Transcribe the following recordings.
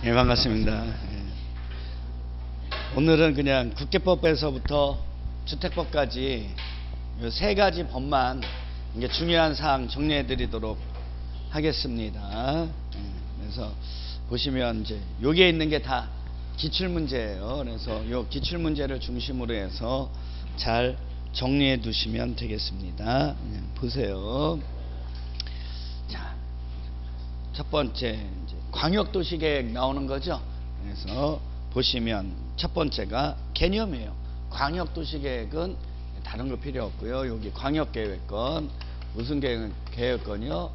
예, 반갑습니다. 예. 오늘은 그냥 국회법에서부터 주택법까지 이 세 가지 법만 이게 중요한 사항 정리해 드리도록 하겠습니다. 예, 그래서 보시면 이제 여기에 있는 게 다 기출 문제예요. 그래서 요 기출 문제를 중심으로 해서 잘 정리해 두시면 되겠습니다. 예, 보세요. 자, 첫 번째 이제 광역도시계획 나오는 거죠. 그래서 보시면 첫 번째가 개념이에요. 광역도시계획은 다른 거 필요 없고요. 여기 광역계획권 무슨 계획권이요?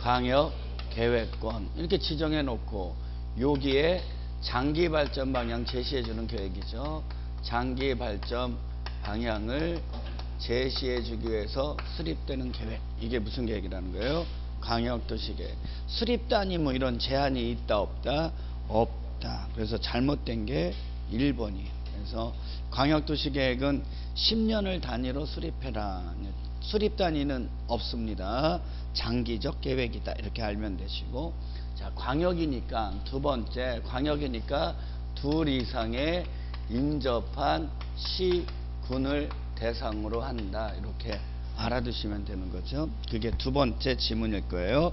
광역계획권 이렇게 지정해 놓고 여기에 장기발전 방향 제시해 주는 계획이죠. 장기발전 방향을 제시해 주기 위해서 수립되는 계획, 이게 무슨 계획이라는 거예요? 광역도시계획. 수립단위 뭐 이런 제한이 있다 없다? 없다. 그래서 잘못된 게 1번이에요. 그래서 광역도시계획은 10년을 단위로 수립해라. 수립단위는 없습니다. 장기적 계획이다. 이렇게 알면 되시고, 자, 광역이니까 두 번째 광역이니까 둘 이상의 인접한 시군을 대상으로 한다. 이렇게 알아두시면 되는 거죠. 그게 두 번째 지문일 거예요.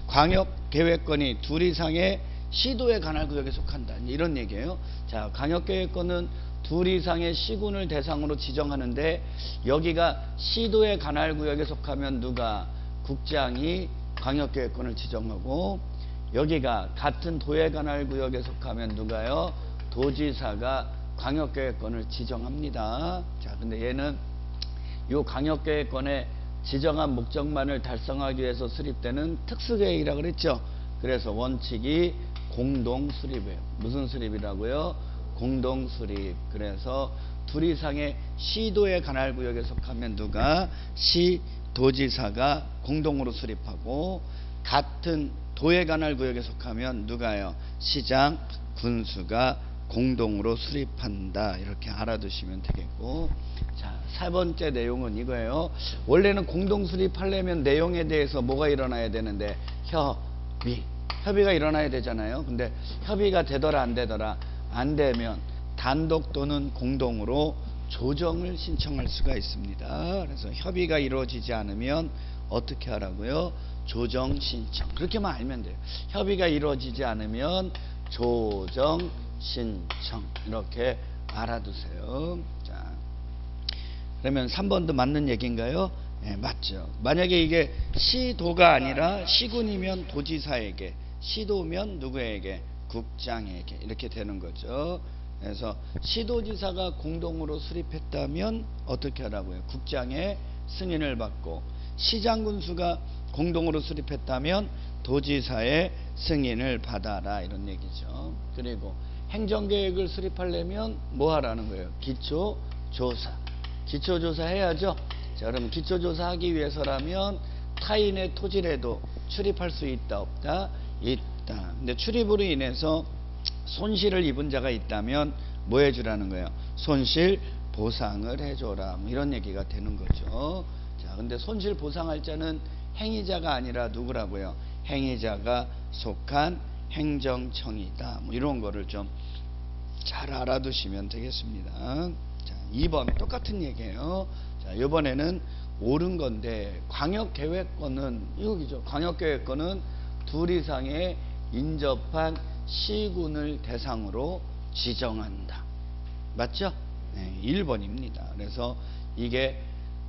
광역계획권이 둘 이상의 시도의 관할 구역에 속한다. 이런 얘기예요. 자, 광역계획권은 둘 이상의 시군을 대상으로 지정하는데 여기가 시도의 관할 구역에 속하면 누가? 국장이 광역계획권을 지정하고, 여기가 같은 도의 관할 구역에 속하면 누가요? 도지사가 광역계획권을 지정합니다. 자, 근데 얘는 요 광역계획권의 지정한 목적만을 달성하기 위해서 수립되는 특수계획이라고 그랬죠. 그래서 원칙이 공동수립이에요. 무슨 수립이라고요? 공동수립. 그래서 둘 이상의 시도의 관할 구역에 속하면 누가? 시도지사가 공동으로 수립하고, 같은 도의 관할 구역에 속하면 누가요? 시장, 군수가 공동으로 수립한다. 이렇게 알아두시면 되겠고, 자, 세 번째 내용은 이거예요. 원래는 공동 수립하려면 내용에 대해서 뭐가 일어나야 되는데? 협의가 일어나야 되잖아요. 근데 협의가 되더라 안 되더라? 안 되면 단독 또는 공동으로 조정을 신청할 수가 있습니다. 그래서 협의가 이루어지지 않으면 어떻게 하라고요? 조정 신청. 그렇게만 알면 돼요. 협의가 이루어지지 않으면 조정 신청. 이렇게 알아두세요. 자, 그러면 3번도 맞는 얘기인가요? 네, 맞죠. 만약에 이게 시도가 아니라 시군이면 도지사에게, 시도면 누구에게? 국장에게. 이렇게 되는 거죠. 그래서 시도지사가 공동으로 수립했다면 어떻게 하라고요? 국장의 승인을 받고, 시장군수가 공동으로 수립했다면 도지사의 승인을 받아라. 이런 얘기죠. 그리고 행정계획을 수립하려면 뭐 하라는 거예요? 기초조사. 기초조사 해야죠. 자, 그럼 기초조사 하기 위해서라면 타인의 토지라도 출입할 수 있다 없다? 있다. 근데 출입으로 인해서 손실을 입은 자가 있다면 뭐 해주라는 거예요? 손실 보상을 해줘라. 뭐 이런 얘기가 되는 거죠. 자, 근데 손실 보상할 자는 행위자가 아니라 누구라고요? 행위자가 속한 행정청이다. 뭐 이런 거를 좀 잘 알아두시면 되겠습니다. 자, 2번 똑같은 얘기예요. 자, 이번에는 옳은 건데, 광역계획권은 이거죠. 광역계획권은 둘 이상의 인접한 시군을 대상으로 지정한다. 맞죠? 네, 1번입니다. 그래서 이게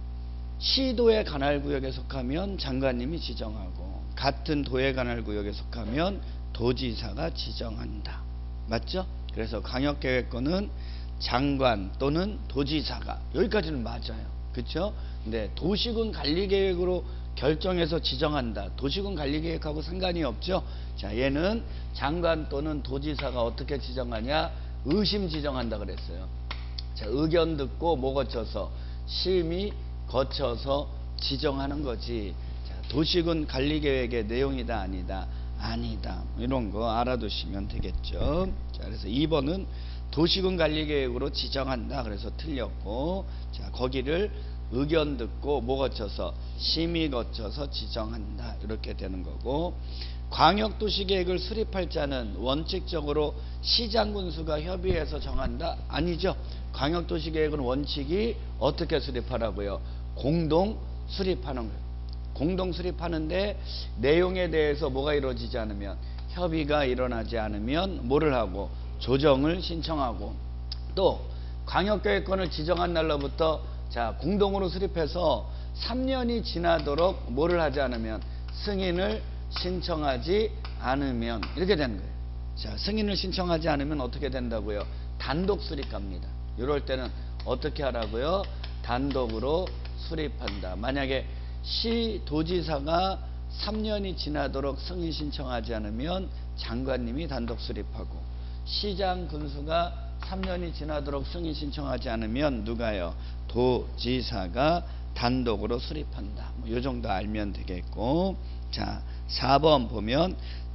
시도의 관할구역에 속하면 장관님이 지정하고, 같은 도의 관할구역에 속하면 도지사가 지정한다. 맞죠? 그래서 광역계획권은 장관 또는 도지사가, 여기까지는 맞아요. 그렇죠? 근데 도시군 관리계획으로 결정해서 지정한다. 도시군 관리계획하고 상관이 없죠. 자, 얘는 장관 또는 도지사가 어떻게 지정하냐? 의심 지정한다 그랬어요. 자, 의견 듣고 뭐 거쳐서? 심의 거쳐서 지정하는 거지. 자, 도시군 관리계획의 내용이다 아니다? 아니다. 이런 거 알아두시면 되겠죠. 자, 그래서 2번은 도시군 관리계획으로 지정한다. 그래서 틀렸고, 자, 거기를 의견 듣고 뭐 거쳐서? 심의 거쳐서 지정한다. 이렇게 되는 거고, 광역도시계획을 수립할 자는 원칙적으로 시장군수가 협의해서 정한다? 아니죠. 광역도시계획은 원칙이 어떻게 수립하라고요? 공동 수립하는 거예요. 공동 수립하는데 내용에 대해서 뭐가 이루어지지 않으면, 협의가 일어나지 않으면 뭐를 하고? 조정을 신청하고, 또 광역계획권을 지정한 날로부터 자 공동으로 수립해서 3년이 지나도록 뭐를 하지 않으면, 승인을 신청하지 않으면 이렇게 되는 거예요. 자, 승인을 신청하지 않으면 어떻게 된다고요? 단독 수립 갑니다. 이럴 때는 어떻게 하라고요? 단독으로 수립한다. 만약에 시도지사가 3년이 지나도록 승인 신청하지 않으면 장관님이 단독 수립하고, 시장 군수가 3년이 지나도록 승인 신청하지 않으면 누가요? 도지사가 단독으로 수립한다. 이 정도 알면 되겠고, 자 4번 보면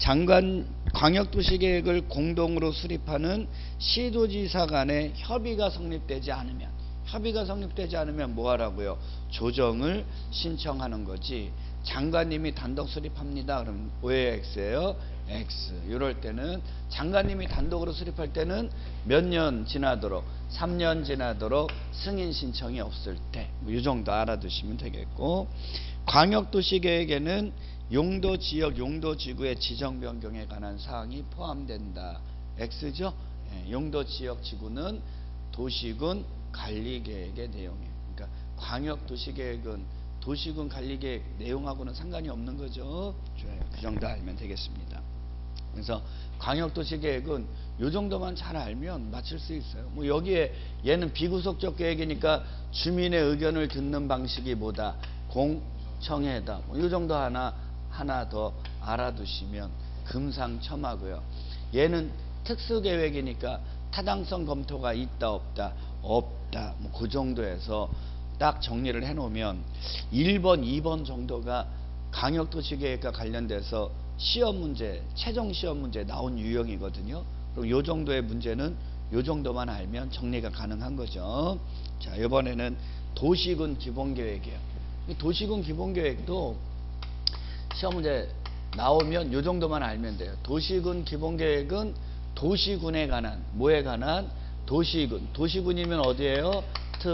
광역도시계획을 공동으로 수립하는 시도지사 간의 협의가 성립되지 않으면 뭐 하라고요? 조정을 신청하는 거지. 장관님이 단독 수립합니다. 그럼 왜 X예요? X. 이럴 때는 장관님이 단독으로 수립할 때는 몇 년 지나도록? 3년 지나도록 승인 신청이 없을 때. 이 정도 알아두시면 되겠고, 광역도시계획에는 용도지역, 용도지구의 지정 변경에 관한 사항이 포함된다. X죠? 용도지역 지구는 도시군 관리계획의 내용이에요. 그러니까 광역도시계획은 도시군 관리계획 내용하고는 상관이 없는 거죠. 좋아요. 그 정도 알면 되겠습니다. 그래서 광역도시계획은 이 정도만 잘 알면 맞출 수 있어요. 뭐 여기에 얘는 비구속적 계획이니까 주민의 의견을 듣는 방식이 뭐다? 공청회다. 뭐 이 정도 하나 더 알아두시면 금상첨화고요. 얘는 특수계획이니까 타당성 검토가 있다 없다? 없다. 뭐 그 정도에서 딱 정리를 해놓으면 1번, 2번 정도가 광역도시계획과 관련돼서 시험 문제, 최종 시험 문제 나온 유형이거든요. 그럼 요 정도의 문제는 요 정도만 알면 정리가 가능한 거죠. 자, 이번에는 도시군 기본계획이에요. 이 도시군 기본계획도 시험 문제 나오면 요 정도만 알면 돼요. 도시군 기본계획은 도시군에 관한, 뭐에 관한? 도시군. 도시군이면 어디예요?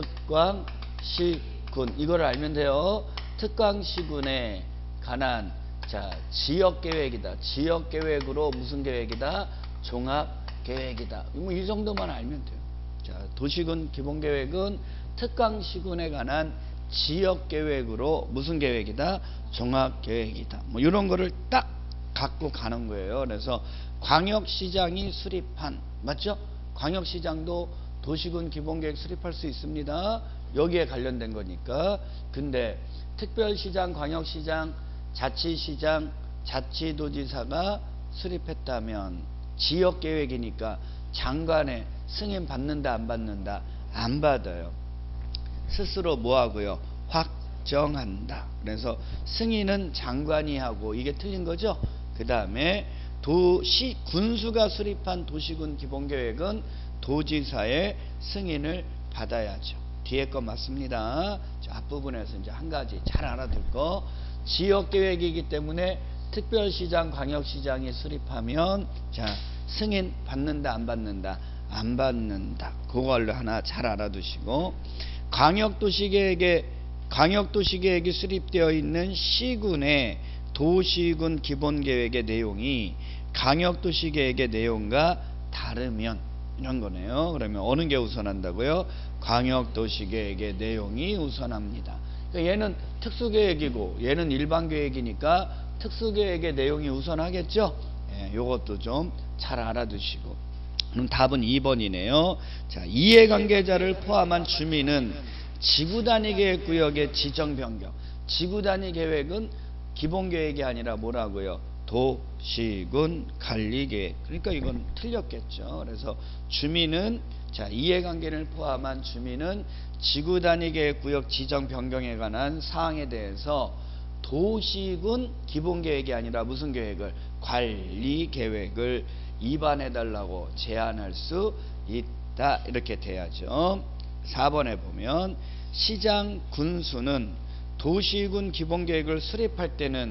특광시군. 이걸 알면 돼요. 특광시군에 관한 자 지역계획이다. 지역계획으로 무슨 계획이다? 종합계획이다. 뭐 이 정도만 알면 돼요. 자, 도시군 기본계획은 특광시군에 관한 지역계획으로 무슨 계획이다? 종합계획이다. 뭐 이런 거를 딱 갖고 가는 거예요. 그래서 광역시장이 수립한, 맞죠? 광역시장도 도시군 기본계획 수립할 수 있습니다. 여기에 관련된 거니까. 근데 특별시장, 광역시장, 자치시장, 자치도지사가 수립했다면 지역계획이니까 장관의 승인 받는다 안 받는다? 안 받아요. 스스로 뭐하고요? 확정한다. 그래서 승인은 장관이 하고, 이게 틀린 거죠. 그 다음에 군수가 수립한 도시군 기본계획은 도지사의 승인을 받아야죠. 뒤에 거 맞습니다. 자, 앞부분에서 이제 한 가지 잘 알아둘 거. 지역계획이기 때문에 특별시장, 광역시장이 수립하면 자 승인 받는다 안 받는다? 안 받는다. 그걸로 하나 잘 알아두시고, 광역도시계획이 수립되어 있는 시군의 도시군 기본계획의 내용이 광역도시계획의 내용과 다르면 이런 거네요. 그러면 어느 게 우선한다고요? 광역도시계획의 내용이 우선합니다. 그러니까 얘는 특수계획이고 얘는 일반계획이니까 특수계획의 내용이 우선하겠죠. 요것도 좀 잘 알아두시고. 그럼 답은 2번이네요. 자, 이해관계자를 포함한 주민은 지구단위계획구역의 지정 변경. 지구단위계획은 기본계획이 아니라 뭐라고요? 도시군 관리계획. 그러니까 이건 틀렸겠죠. 그래서 주민은, 자, 이해관계를 포함한 주민은 지구단위계획구역 지정 변경에 관한 사항에 대해서 도시군 기본계획이 아니라 무슨 계획을? 관리계획을 입안해달라고 제안할 수 있다. 이렇게 돼야죠. 4번에 보면 시장 군수는 도시군 기본계획을 수립할 때는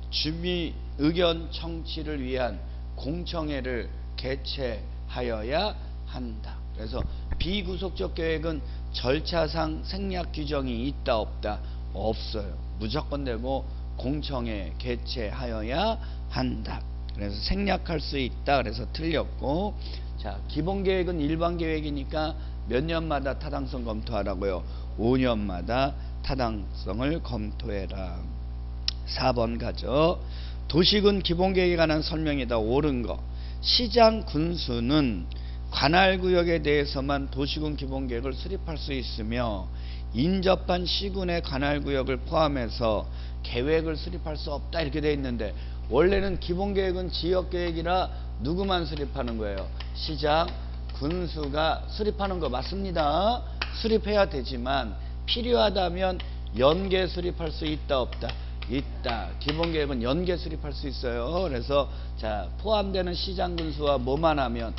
주민 의견 청취를 위한 공청회를 개최하여야 한다. 그래서 비구속적 계획은 절차상 생략 규정이 있다 없다? 없어요. 무조건 되고 공청회 개최하여야 한다. 그래서 생략할 수 있다. 그래서 틀렸고, 자, 기본계획은 일반계획이니까 몇 년마다 타당성 검토하라고요? 5년마다 타당성을 검토해라. 4번 가죠. 도시군 기본계획에 관한 설명이다. 옳은 거. 시장 군수는 관할구역에 대해서만 도시군 기본계획을 수립할 수 있으며 인접한 시군의 관할구역을 포함해서 계획을 수립할 수 없다. 이렇게 되어 있는데, 원래는 기본계획은 지역계획이라 누구만 수립하는 거예요? 시장 군수가 수립하는 거 맞습니다. 수립해야 되지만 필요하다면 연계 수립할 수 있다 없다? 있다. 기본계획은 연계 수립할 수 있어요. 그래서 자, 포함되는 시장 군수와 뭐만 하면?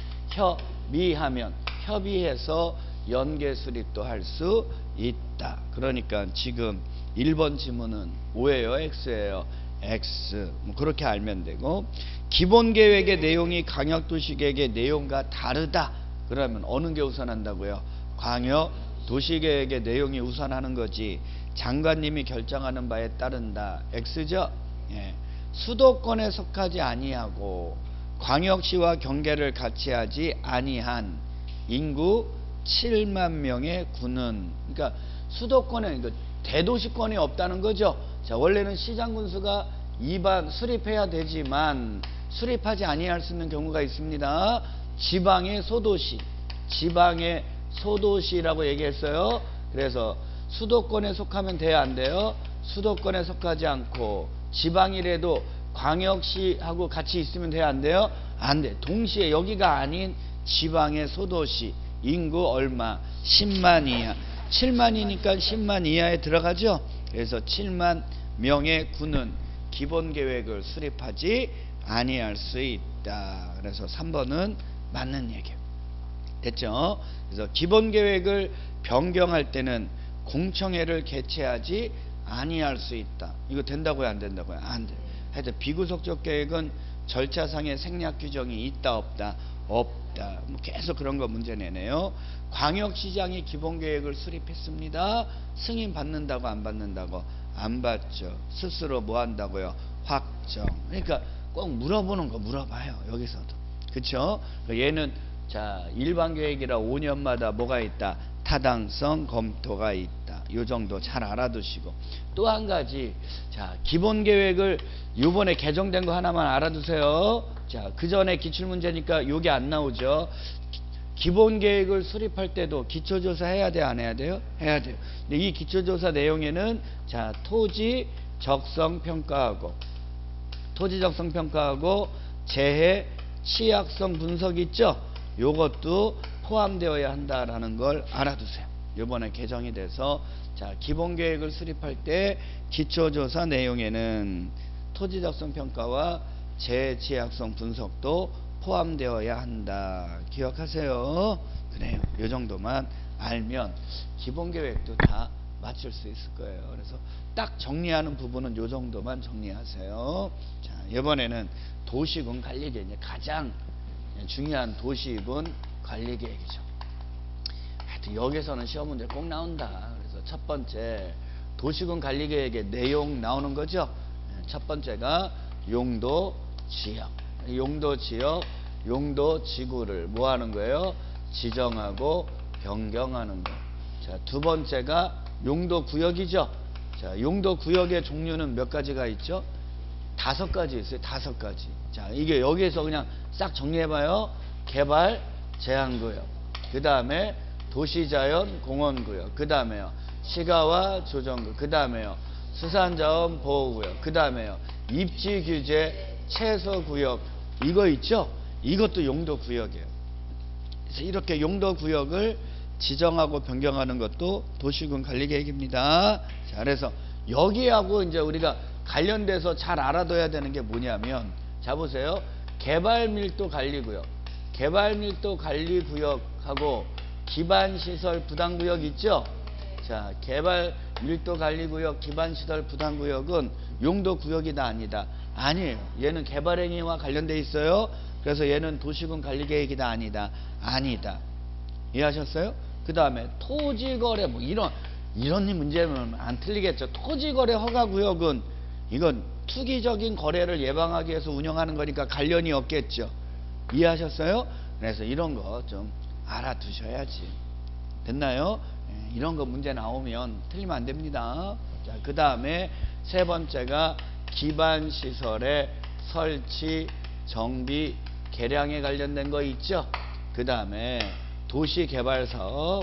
협의해서 연계 수립도 할 수 있다. 그러니까 지금 1번 지문은 O예요, X예요? X. 뭐 그렇게 알면 되고, 기본계획의 내용이 광역도시계획의 내용과 다르다. 그러면 어느 게 우선한다고요? 광역도시계획의 내용이 우선하는 거지. 장관님이 결정하는 바에 따른다. X죠? 예. 수도권에 속하지 아니하고 광역시와 경계를 같이 하지 아니한 인구 7만 명의 군은, 그러니까 수도권에 대도시권이 없다는 거죠. 자, 원래는 시장 군수가 수립해야 되지만 수립하지 아니할 수 있는 경우가 있습니다. 지방의 소도시라고 얘기했어요. 그래서 수도권에 속하면 돼야 안 돼요? 수도권에 속하지 않고 지방이라도 광역시하고 같이 있으면 돼야 안 돼요? 안 돼. 동시에 여기가 아닌 지방의 소도시 인구 얼마? 10만 이하. 7만이니까 10만 이하에 들어가죠. 그래서 7만 명의 군은 기본계획을 수립하지 아니할 수 있다. 그래서 3번은 맞는 얘기예요. 됐죠? 그래서 기본계획을 변경할 때는 공청회를 개최하지 아니할 수 있다. 이거 된다고요, 안 된다고요? 안 돼. 하여튼 비구속적 계획은 절차상의 생략 규정이 있다 없다? 없다. 뭐 계속 그런 거 문제 내네요. 광역시장이 기본계획을 수립했습니다. 승인 받는다고 안 받는다고? 안 받죠. 스스로 뭐 한다고요? 확정. 그러니까 꼭 물어보는 거 물어봐요. 여기서도. 그쵸? 얘는 자, 일반계획이라 5년마다 뭐가 있다? 타당성 검토가 있다. 요 정도 잘 알아두시고, 또 한 가지, 자, 기본계획을 요번에 개정된 거 하나만 알아두세요. 자, 그 전에 기출문제니까 요게 안 나오죠. 기본계획을 수립할 때도 기초조사 해야 돼, 안 해야 돼요? 해야 돼요. 근데 이 기초조사 내용에는 자, 토지 적성 평가하고 재해 취약성 분석 있죠? 요것도 포함되어야 한다라는 걸 알아두세요. 이번에 개정이 돼서 자, 기본계획을 수립할 때 기초조사 내용에는 토지적성 평가와 재해 취약성 분석도 포함되어야 한다. 기억하세요. 그래요. 이 정도만 알면 기본계획도 다 맞출 수 있을 거예요. 그래서 딱 정리하는 부분은 이 정도만 정리하세요. 자, 이번에는 도시군 관리계획, 가장 중요한 도시군 관리계획이죠. 하여튼 여기서는 시험 문제 꼭 나온다. 그래서 첫 번째 도시군 관리계획의 내용 나오는 거죠. 첫 번째가 용도 지역, 용도 지구를 뭐 하는 거예요? 지정하고 변경하는 거. 자, 두 번째가 용도 구역이죠. 자, 용도 구역의 종류는 몇 가지가 있죠? 5가지 있어요. 5가지. 자, 이게 여기에서 그냥 싹 정리해봐요. 개발 제한구역, 그 다음에 도시자연 공원구역, 그 다음에요 시가와 조정구역, 그 다음에요 수산자원 보호구역, 그 다음에요 입지규제 최소구역. 이거 있죠? 이것도 용도구역이에요. 그래서 이렇게 용도구역을 지정하고 변경하는 것도 도시군 관리계획입니다. 자, 그래서 여기하고 이제 우리가 관련돼서 잘 알아둬야 되는 게 뭐냐면, 자, 보세요. 개발밀도 관리구역하고 기반시설 부담구역 있죠? 자, 밀도관리구역, 기반시설 부담구역은 용도구역이다 아니다? 아니에요. 얘는 개발행위와 관련돼 있어요. 그래서 얘는 도시군 관리계획이다 아니다? 아니다. 이해하셨어요? 그 다음에 토지거래 뭐 이런 문제면 안 틀리겠죠. 토지거래 허가구역은 이건 투기적인 거래를 예방하기 위해서 운영하는 거니까 관련이 없겠죠. 이해하셨어요? 그래서 이런 거 좀 알아두셔야지. 됐나요? 이런 거 문제 나오면 틀리면 안 됩니다. 자, 그 다음에 세 번째가 기반시설의 설치, 정비, 개량에 관련된 거 있죠. 그 다음에 도시개발사업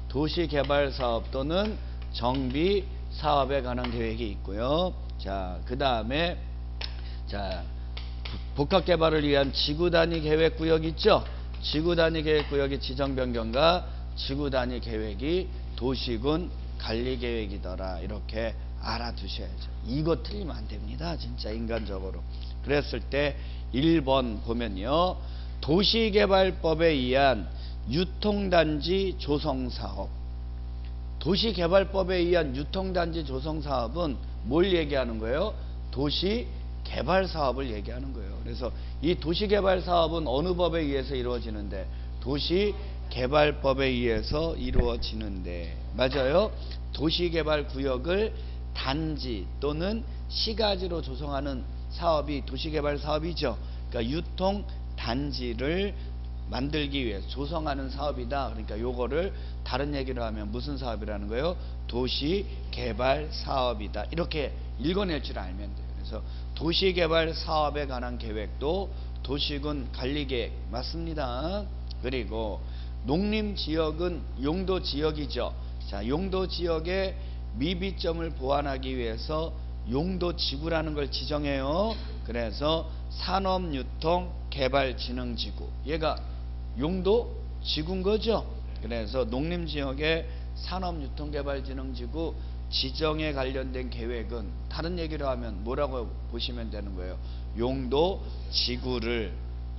또는 정비 사업에 관한 계획이 있고요. 자, 그 다음에 복합개발을 위한 지구단위 계획구역 있죠. 지구단위 계획구역의 지정변경과 지구단위 계획이 도시군 관리계획이더라. 이렇게 알아두셔야죠. 이거 틀리면 안 됩니다. 진짜 인간적으로. 그랬을 때 1번 보면요. 도시개발법에 의한 유통단지 조성사업. 도시개발법에 의한 유통단지 조성사업은 뭘 얘기하는 거예요? 도시개발사업을 얘기하는 거예요. 그래서 이 도시개발사업은 어느 법에 의해서 이루어지는데? 도시개발법에 의해서 이루어지는데. 맞아요? 도시개발구역을 단지 또는 시가지로 조성하는 사업이 도시개발사업이죠. 그러니까 유통단지를 만들기 위해 조성하는 사업이다. 그러니까 요거를 다른 얘기로 하면 무슨 사업이라는 거예요? 도시개발 사업이다. 이렇게 읽어낼 줄 알면 돼요. 그래서 도시개발 사업에 관한 계획도 도시군 관리계획 맞습니다. 그리고 농림지역은 용도지역이죠. 자, 용도지역의 미비점을 보완하기 위해서 용도지구라는 걸 지정해요. 그래서 산업유통개발진흥지구, 얘가 용도지구인 거죠. 그래서 농림지역의 산업유통개발진흥지구 지정에 관련된 계획은 다른 얘기로 하면 뭐라고 보시면 되는 거예요? 용도지구를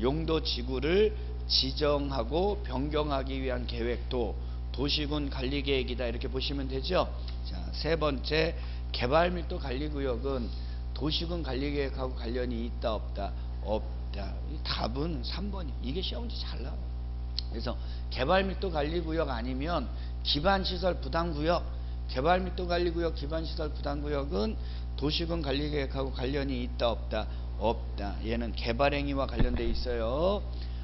지정하고 변경하기 위한 계획도 도시군 관리계획이다. 이렇게 보시면 되죠. 자, 세 번째 개발밀도 관리구역은 도시군 관리계획하고 관련이 있다 없다? 없다. 답은 3번이에요. 이게 시험 문제 잘 나와요. 그래서 개발밀도 관리구역 아니면 기반시설 부담구역, 개발밀도 관리구역 기반시설 부담구역은 도시군 관리계획하고 관련이 있다 없다? 없다. 얘는 개발행위와 관련돼 있어요.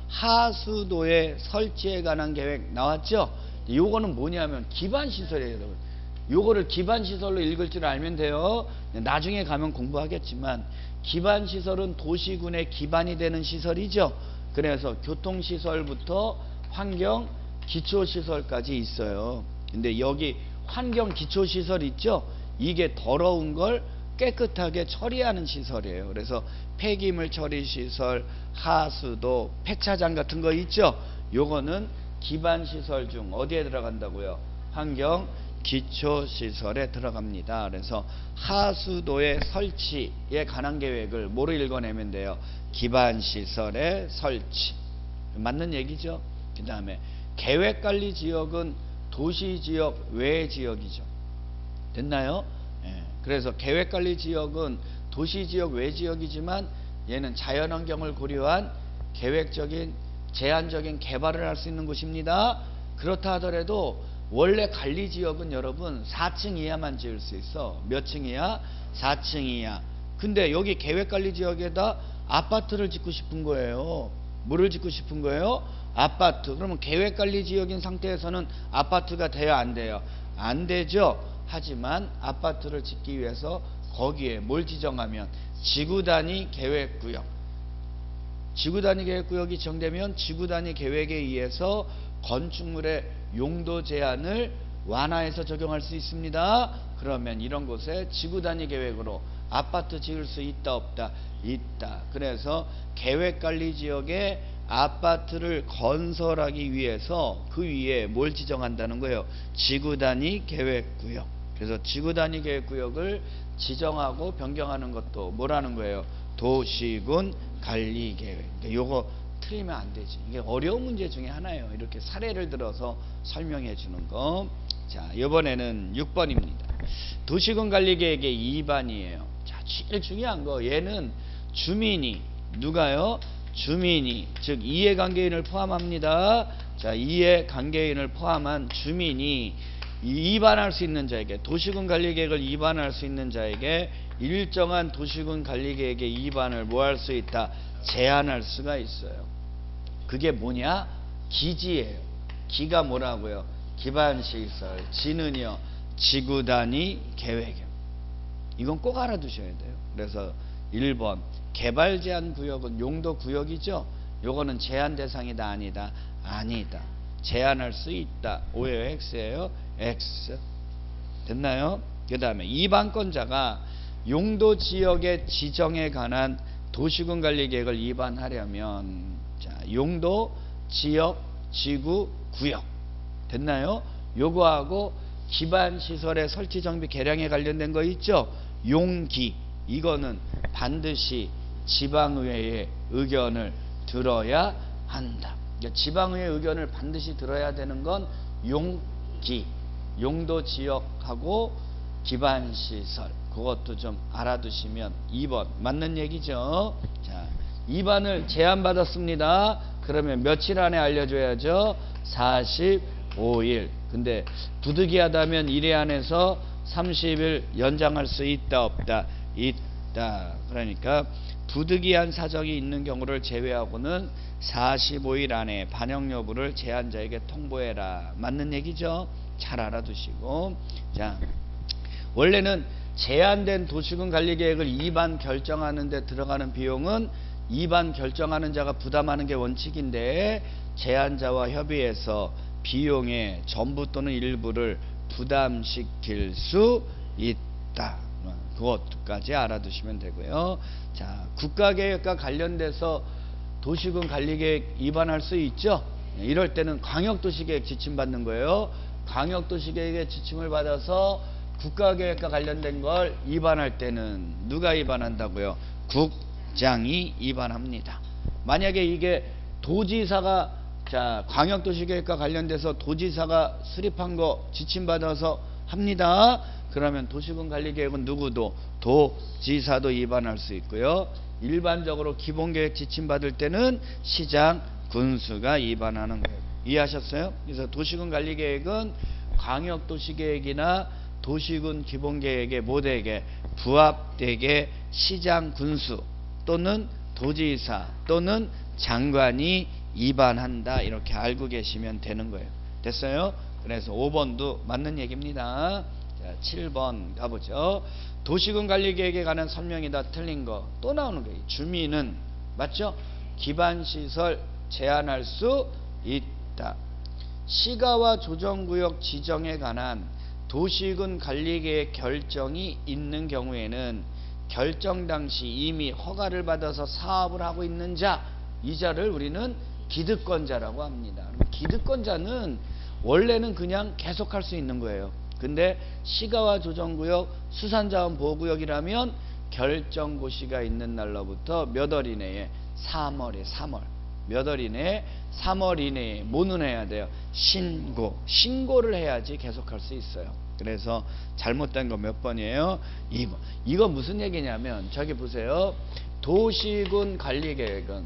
하수도의 설치에 관한 계획 나왔죠? 요거는 뭐냐면 기반시설이에요, 여러분. 요거를 기반시설로 읽을 줄 알면 돼요. 나중에 가면 공부하겠지만 기반시설은 도시군의 기반이 되는 시설이죠. 그래서 교통시설부터 환경 기초시설까지 있어요. 근데 여기 환경 기초시설 있죠. 이게 더러운 걸 깨끗하게 처리하는 시설이에요. 그래서 폐기물 처리시설, 하수도, 폐차장 같은 거 있죠. 요거는 기반시설 중 어디에 들어간다고요? 환경 기초시설에 들어갑니다. 그래서 하수도의 설치에 관한 계획을 뭐로 읽어내면 돼요? 기반시설의 설치. 맞는 얘기죠. 그 다음에 계획관리지역은 도시지역 외 지역이죠. 됐나요? 예. 그래서 계획관리지역은 도시지역 외 지역이지만 얘는 자연환경을 고려한 계획적인 제한적인 개발을 할 수 있는 곳입니다. 그렇다 하더라도 원래 관리지역은 여러분 4층 이하만 지을 수 있어. 몇 층 이하? 4층 이하. 근데 여기 계획관리지역에다 아파트를 짓고 싶은 거예요. 뭐를 짓고 싶은 거예요? 아파트. 그러면 계획관리지역인 상태에서는 아파트가 돼요? 안 돼요? 안 되죠. 하지만 아파트를 짓기 위해서 거기에 뭘 지정하면? 지구단위 계획구역. 지구단위 계획구역이 지정되면 지구단위 계획에 의해서 건축물의 용도 제한을 완화해서 적용할 수 있습니다. 그러면 이런 곳에 지구단위 계획으로 아파트 지을 수 있다 없다? 있다. 그래서 계획관리지역에 아파트를 건설하기 위해서 그 위에 뭘 지정한다는 거예요? 지구단위 계획구역. 그래서 지구단위 계획구역을 지정하고 변경하는 것도 뭐라는 거예요? 도시군 관리계획. 요거 틀리면 안 되지. 이게 어려운 문제 중에 하나예요. 이렇게 사례를 들어서 설명해 주는 거. 자, 이번에는 6번입니다. 도시군 관리계획의 2반이에요. 자, 제일 중요한 거 얘는 주민이 누가요? 주민이 즉 이해관계인을 포함합니다. 자, 이해관계인을 포함한 주민이 위반할 수 있는 자에게 도시군 관리계획을 위반할 수 있는 자에게 일정한 도시군 관리계획의 위반을 뭐 할 수 있다? 제한할 수가 있어요. 그게 뭐냐? 기지예요. 기가 뭐라고요? 기반시설. 지는요 지구단위 계획이요. 이건 꼭 알아두셔야 돼요. 그래서 1번 개발 제한 구역은 용도 구역이죠. 요거는 제한 대상이다 아니다? 아니다. 제한할 수 있다. 오해요. X예요. X. 됐나요? 그 다음에 2반권자가 용도 지역의 지정에 관한 도시군 관리계획을 위반하려면 자, 용도, 지역, 지구, 구역. 됐나요? 요거하고 기반시설의 설치 정비 개량에 관련된 거 있죠? 용기. 이거는 반드시 지방의회의 의견을 들어야 한다. 그러니까 지방의회 의견을 반드시 들어야 되는 건 용기, 용도 지역하고 기반시설. 그것도 좀 알아두시면 2번 맞는 얘기죠. 자, 2반을 제안받았습니다. 그러면 며칠 안에 알려줘야죠? 45일. 근데 부득이하다면 1회 안에서 30일 연장할 수 있다 없다? 있다. 그러니까 부득이한 사정이 있는 경우를 제외하고는 45일 안에 반영 여부를 제한자에게 통보해라. 맞는 얘기죠? 잘 알아두시고. 자, 원래는 제한된 도시군 관리계획을 2반 결정하는 데 들어가는 비용은 2반 결정하는 자가 부담하는 게 원칙인데 제한자와 협의해서 비용의 전부 또는 일부를 부담시킬 수 있다. 그것까지 알아두시면 되고요. 자, 국가계획과 관련돼서 도시군 관리계획 위반할 수 있죠. 이럴 때는 광역도시계획 지침받는 거예요. 광역도시계획의 지침을 받아서 국가계획과 관련된 걸 위반할 때는 누가 위반한다고요? 국장이 위반합니다. 만약에 이게 도지사가 자, 광역도시계획과 관련돼서 도지사가 수립한 거 지침받아서 합니다. 그러면 도시군 관리계획은 누구도 도지사도 위반할 수 있고요. 일반적으로 기본계획 지침받을 때는 시장 군수가 위반하는 거예요. 이해하셨어요? 그래서 도시군 관리계획은 광역도시계획이나 도시군 기본계획에 모두에게 부합되게 시장 군수 또는 도지사 또는 장관이 위반한다. 이렇게 알고 계시면 되는 거예요. 됐어요? 그래서 5번도 맞는 얘기입니다. 자, 7번 가보죠. 도시군 관리계획에 관한 설명이다. 틀린 거 또 나오는 거예요. 주민은 맞죠? 기반시설 제한할 수 있다. 시가와 조정구역 지정에 관한 도시군 관리계획 결정이 있는 경우에는 결정 당시 이미 허가를 받아서 사업을 하고 있는 자, 이 자를 우리는 기득권자라고 합니다. 기득권자는 원래는 그냥 계속할 수 있는 거예요. 근데 시가와 조정구역, 수산자원보호구역이라면 결정고시가 있는 날로부터 몇 월 이내에 3월에 3월 몇 월 이내에 3월 이내에 뭐는 해야 돼요? 신고를 해야지 계속할 수 있어요. 그래서 잘못된 거 몇 번이에요? 2번. 이거 무슨 얘기냐면 저기 보세요. 도시군 관리계획은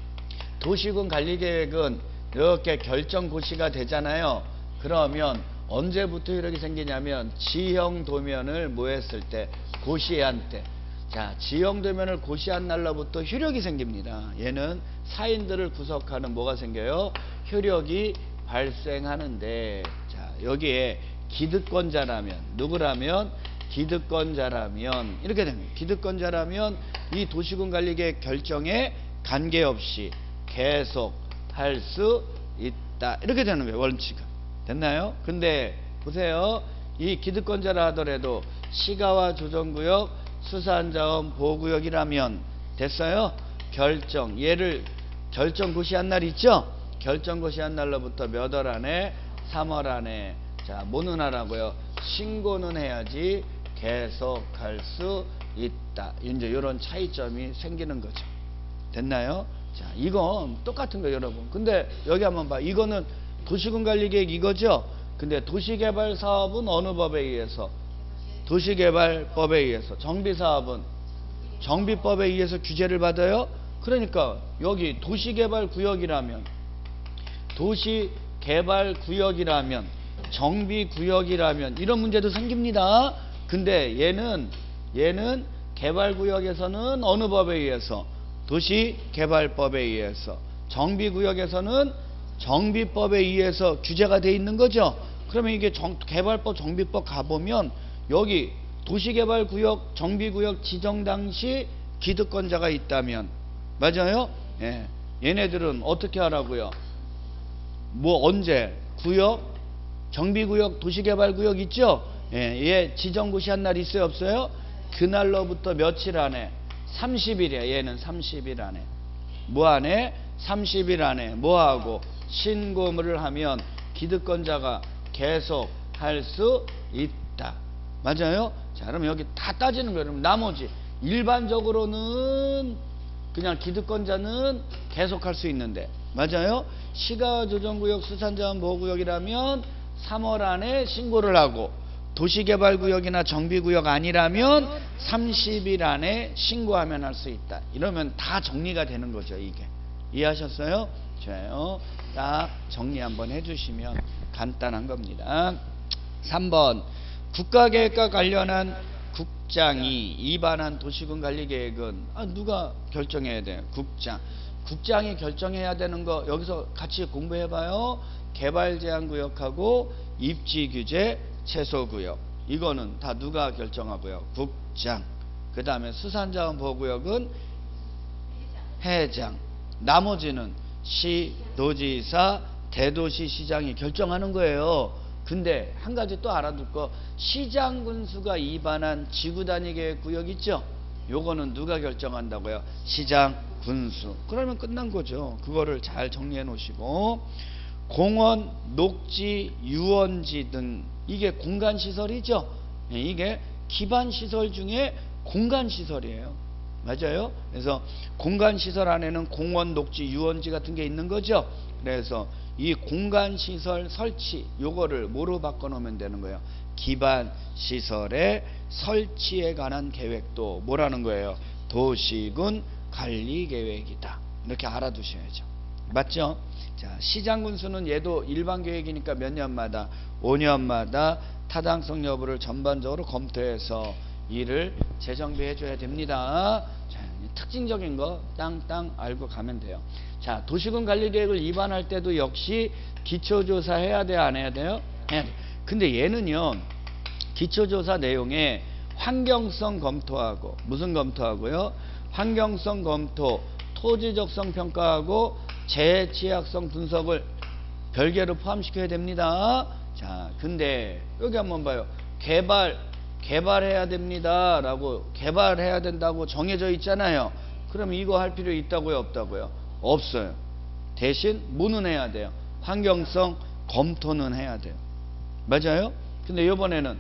이렇게 결정고시가 되잖아요. 그러면 언제부터 효력이 생기냐면 지형도면을 뭐 했을 때? 고시한 때. 자, 지형도면을 고시한 날로부터 효력이 생깁니다. 얘는 사인들을 구속하는 뭐가 생겨요? 효력이 발생하는데, 자, 여기에 기득권자라면 누구라면? 기득권자라면 이렇게 됩니다. 기득권자라면 이 도시군 관리계획 결정에 관계없이 계속 할 수 있다. 이렇게 되는 거예요. 원칙은. 됐나요? 근데 보세요. 이 기득권자라 하더라도 시가와 조정구역, 수산자원 보호구역이라면 됐어요? 얘를 결정고시한 날 있죠? 결정고시한 날로부터 몇 월 안에? 3월 안에. 자, 뭐는 하라고요? 신고는 해야지 계속할 수 있다. 이제 이런 차이점이 생기는 거죠. 됐나요? 자, 이건 똑같은 거 여러분. 근데 여기 한번 봐. 이거는 도시군 관리계획 이거죠? 근데 도시개발 사업은 어느 법에 의해서? 도시개발법에 의해서. 정비사업은 정비법에 의해서 규제를 받아요. 그러니까 여기 도시개발구역이라면 정비구역이라면 이런 문제도 생깁니다. 근데 얘는 개발구역에서는 어느 법에 의해서? 도시개발법에 의해서. 정비구역에서는 정비법에 의해서 규제가 돼 있는 거죠. 그러면 이게 개발법, 정비법 가보면 여기 도시개발구역, 정비구역 지정 당시 기득권자가 있다면, 맞아요? 예. 얘네들은 어떻게 하라고요? 언제? 구역, 정비구역, 도시개발구역 있죠? 예. 얘 지정고시 한 날 있어요, 없어요? 그날로부터 며칠 안에? 30일이야. 얘는 30일 안에. 뭐 안에? 30일 안에 뭐하고? 신고를 하면 기득권자가 계속 할 수 있다. 맞아요? 자, 그러면 여기 다 따지는 거예요. 그럼 나머지 일반적으로는 그냥 기득권자는 계속 할 수 있는데, 맞아요? 시가조정구역, 수산자원보호구역이라면 3월 안에 신고를 하고, 도시개발구역이나 정비구역 아니라면 30일 안에 신고하면 할 수 있다. 이러면 다 정리가 되는 거죠, 이게. 이해하셨어요? 좋아요. 딱 정리 한번 해주시면 간단한 겁니다. 3번. 국가계획과 관련한 국장이 입안한 도시군관리계획은 누가 결정해야 돼요? 국장이 결정해야 되는 거 여기서 같이 공부해봐요. 개발제한구역하고 입지규제 최소구역, 이거는 다 누가 결정하고요? 국장. 그 다음에 수산자원보호구역은 회장. 나머지는 시, 도지사, 대도시시장이 결정하는 거예요. 근데 한 가지 또 알아둘 거, 시장군수가 입안한 지구단위계획구역 있죠? 요거는 누가 결정한다고요? 시장군수. 그러면 끝난 거죠. 그거를 잘 정리해 놓으시고, 공원, 녹지, 유원지 등 이게 공간시설이죠? 이게 기반시설 중에 공간시설이에요. 맞아요? 그래서 공간시설 안에는 공원, 녹지, 유원지 같은 게 있는 거죠. 그래서 이 공간시설 설치, 요거를 뭐로 바꿔놓으면 되는 거예요? 기반시설의 설치에 관한 계획도 뭐라는 거예요? 도시군 관리계획이다. 이렇게 알아두셔야죠. 맞죠? 자, 시장군수는 얘도 일반계획이니까 몇 년마다? 5년마다 타당성 여부를 전반적으로 검토해서 이를 재정비해 줘야 됩니다. 자, 특징적인 거 땅땅 알고 가면 돼요. 자, 도시군 관리계획을 입안할 때도 역시 기초조사 해야 돼요, 안 해야 돼요? 해야 돼요. 근데 얘는요, 기초조사 내용에 환경성 검토하고, 무슨 검토하고요? 환경성 검토, 토지적성 평가하고 재취약성 분석을 별개로 포함시켜야 됩니다. 자, 근데 여기 한번 봐요. 개발해야 됩니다 라고, 개발해야 된다고 정해져 있잖아요. 그럼 이거 할 필요 있다고요, 없다고요? 없어요. 대신 뭐는 해야 돼요? 환경성 검토는 해야 돼요. 맞아요? 근데 이번에는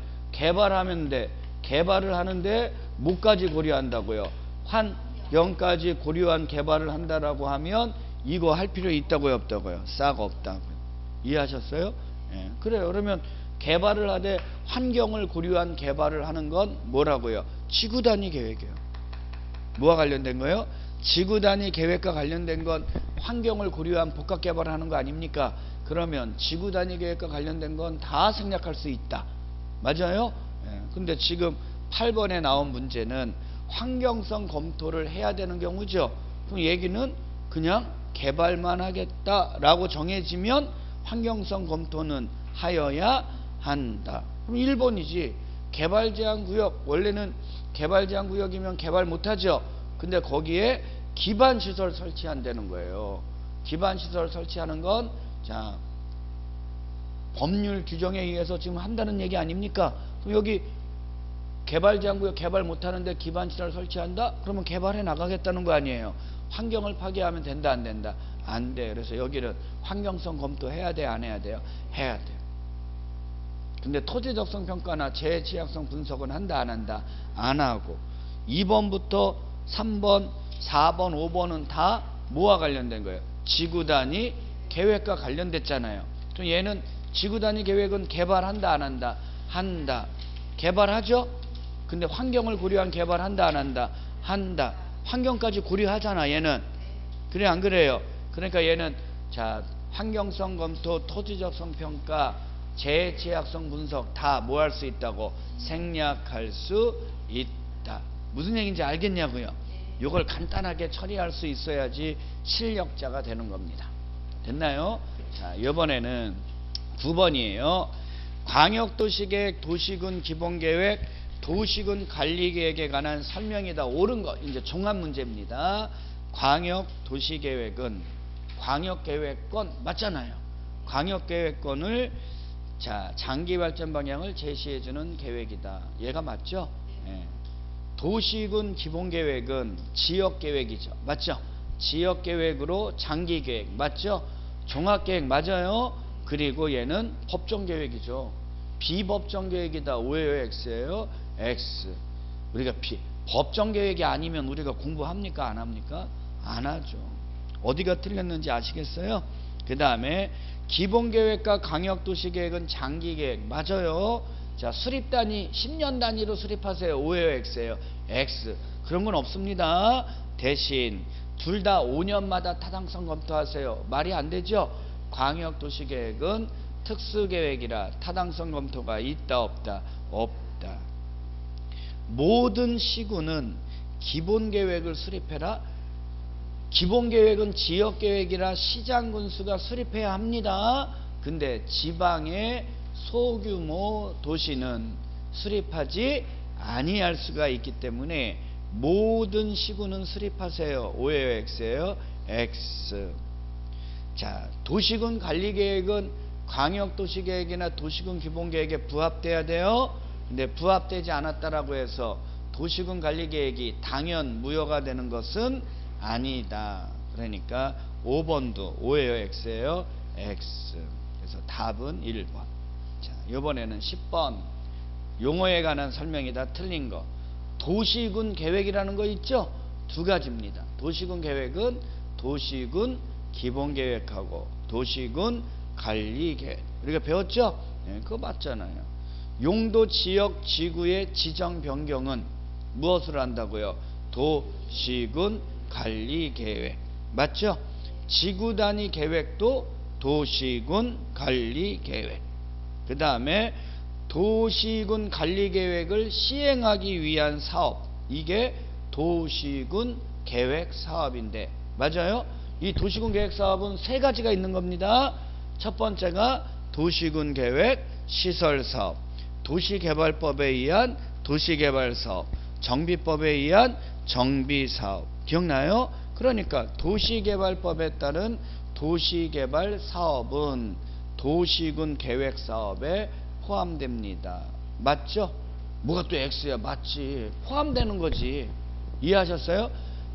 개발을 하는데 뭐까지 고려한다고요? 환경까지 고려한 개발을 한다라고 하면 이거 할 필요 있다고요, 없다고요? 싹 없다고요. 이해하셨어요? 예. 그래요. 그러면 개발을 하되 환경을 고려한 개발을 하는 건 뭐라고요? 지구단위 계획이에요. 뭐와 관련된 거예요? 지구단위 계획과 관련된 건 환경을 고려한 복합개발을 하는 거 아닙니까? 그러면 지구단위 계획과 관련된 건 다 생략할 수 있다. 맞아요? 예. 근데 지금 8번에 나온 문제는 환경성 검토를 해야 되는 경우죠. 그럼 얘기는 그냥 개발만 하겠다라고 정해지면 환경성 검토는 하여야 한다. 그럼 1번이지. 개발제한구역, 원래는 개발제한구역이면 개발 못하죠. 근데 거기에 기반시설 설치한다는 거예요. 기반시설 설치하는 건, 자, 법률 규정에 의해서 지금 한다는 얘기 아닙니까? 그럼 여기 개발제한구역 개발 못하는데 기반시설 설치한다? 그러면 개발해 나가겠다는 거 아니에요. 환경을 파괴하면 된다, 안 된다? 안 돼. 그래서 여기는 환경성 검토해야 돼, 안 해야 돼요? 해야 돼요. 근데 토지적성 평가나 재취약성 분석은 한다, 안 한다? 안 하고. 2번부터 3번, 4번, 5번은 다 뭐와 관련된 거예요? 지구단위 계획과 관련됐잖아요. 그럼 얘는 지구단위 계획은 개발한다, 안 한다? 한다. 개발하죠? 근데 환경을 고려한 개발한다 안 한다? 한다. 환경까지 고려하잖아 얘는. 그래 안 그래요? 그러니까 얘는 자 환경성 검토, 토지적성 평가, 재취약성 분석 다 뭐 할 수 있다고? 생략할 수 있다. 무슨 얘기인지 알겠냐고요? 이걸 간단하게 처리할 수 있어야지 실력자가 되는 겁니다. 됐나요? 자 이번에는 9번이에요. 광역도시계획, 도시군 기본계획, 도시군 관리계획에 관한 설명이다. 옳은 거 이제 종합문제입니다. 광역도시계획은 광역계획권 맞잖아요. 광역계획권을 자 장기발전 방향을 제시해주는 계획이다. 얘가 맞죠? 예. 도시군 기본계획은 지역계획이죠. 맞죠? 지역계획으로 장기계획 맞죠? 종합계획 맞아요? 그리고 얘는 법정계획이죠. 비법정계획이다. 오예요 X예요? X. 우리가 법정계획이 아니면 우리가 공부합니까? 안 합니까? 안 하죠. 어디가 틀렸는지 아시겠어요? 그 다음에 기본계획과 광역도시계획은 장기계획 맞아요. 자 수립단위 10년 단위로 수립하세요. 오예요 X예요? X. 그런 건 없습니다. 대신 둘 다 5년마다 타당성 검토하세요. 말이 안 되죠? 광역도시계획은 특수계획이라 타당성 검토가 있다 없다? 없다. 모든 시군은 기본계획을 수립해라. 기본계획은 지역계획이라 시장군수가 수립해야 합니다. 근데 지방의 소규모 도시는 수립하지 아니할 수가 있기 때문에 모든 시군은 수립하세요. 오예요 X예요? X. 자 도시군 관리계획은 광역도시계획이나 도시군 기본계획에 부합돼야 돼요. 근데 부합되지 않았다라고 해서 도시군 관리계획이 당연 무효가 되는 것은 아니다. 그러니까 5번도 오예요 X예요? X. 그래서 답은 1번. 자 이번에는 10번 용어에 관한 설명이다. 틀린 거. 도시군 계획이라는 거 있죠? 두 가지입니다. 도시군 계획은 도시군 기본계획하고 도시군 관리계획. 우리가 배웠죠? 네, 그거 맞잖아요. 용도 지역 지구의 지정 변경은 무엇을 한다고요? 도시군 관리계획. 맞죠? 지구 단위 계획도 도시군 관리계획. 그 다음에 도시군 관리계획을 시행하기 위한 사업. 이게 도시군 계획사업인데 맞아요? 이 도시군 계획사업은 세 가지가 있는 겁니다. 첫 번째가 도시군 계획 시설사업, 도시개발법에 의한 도시개발사업, 정비법에 의한 정비사업. 기억나요? 그러니까 도시개발법에 따른 도시개발사업은 도시군 계획사업에 포함됩니다. 맞죠? 뭐가 또 X야? 맞지. 포함되는 거지. 이해하셨어요?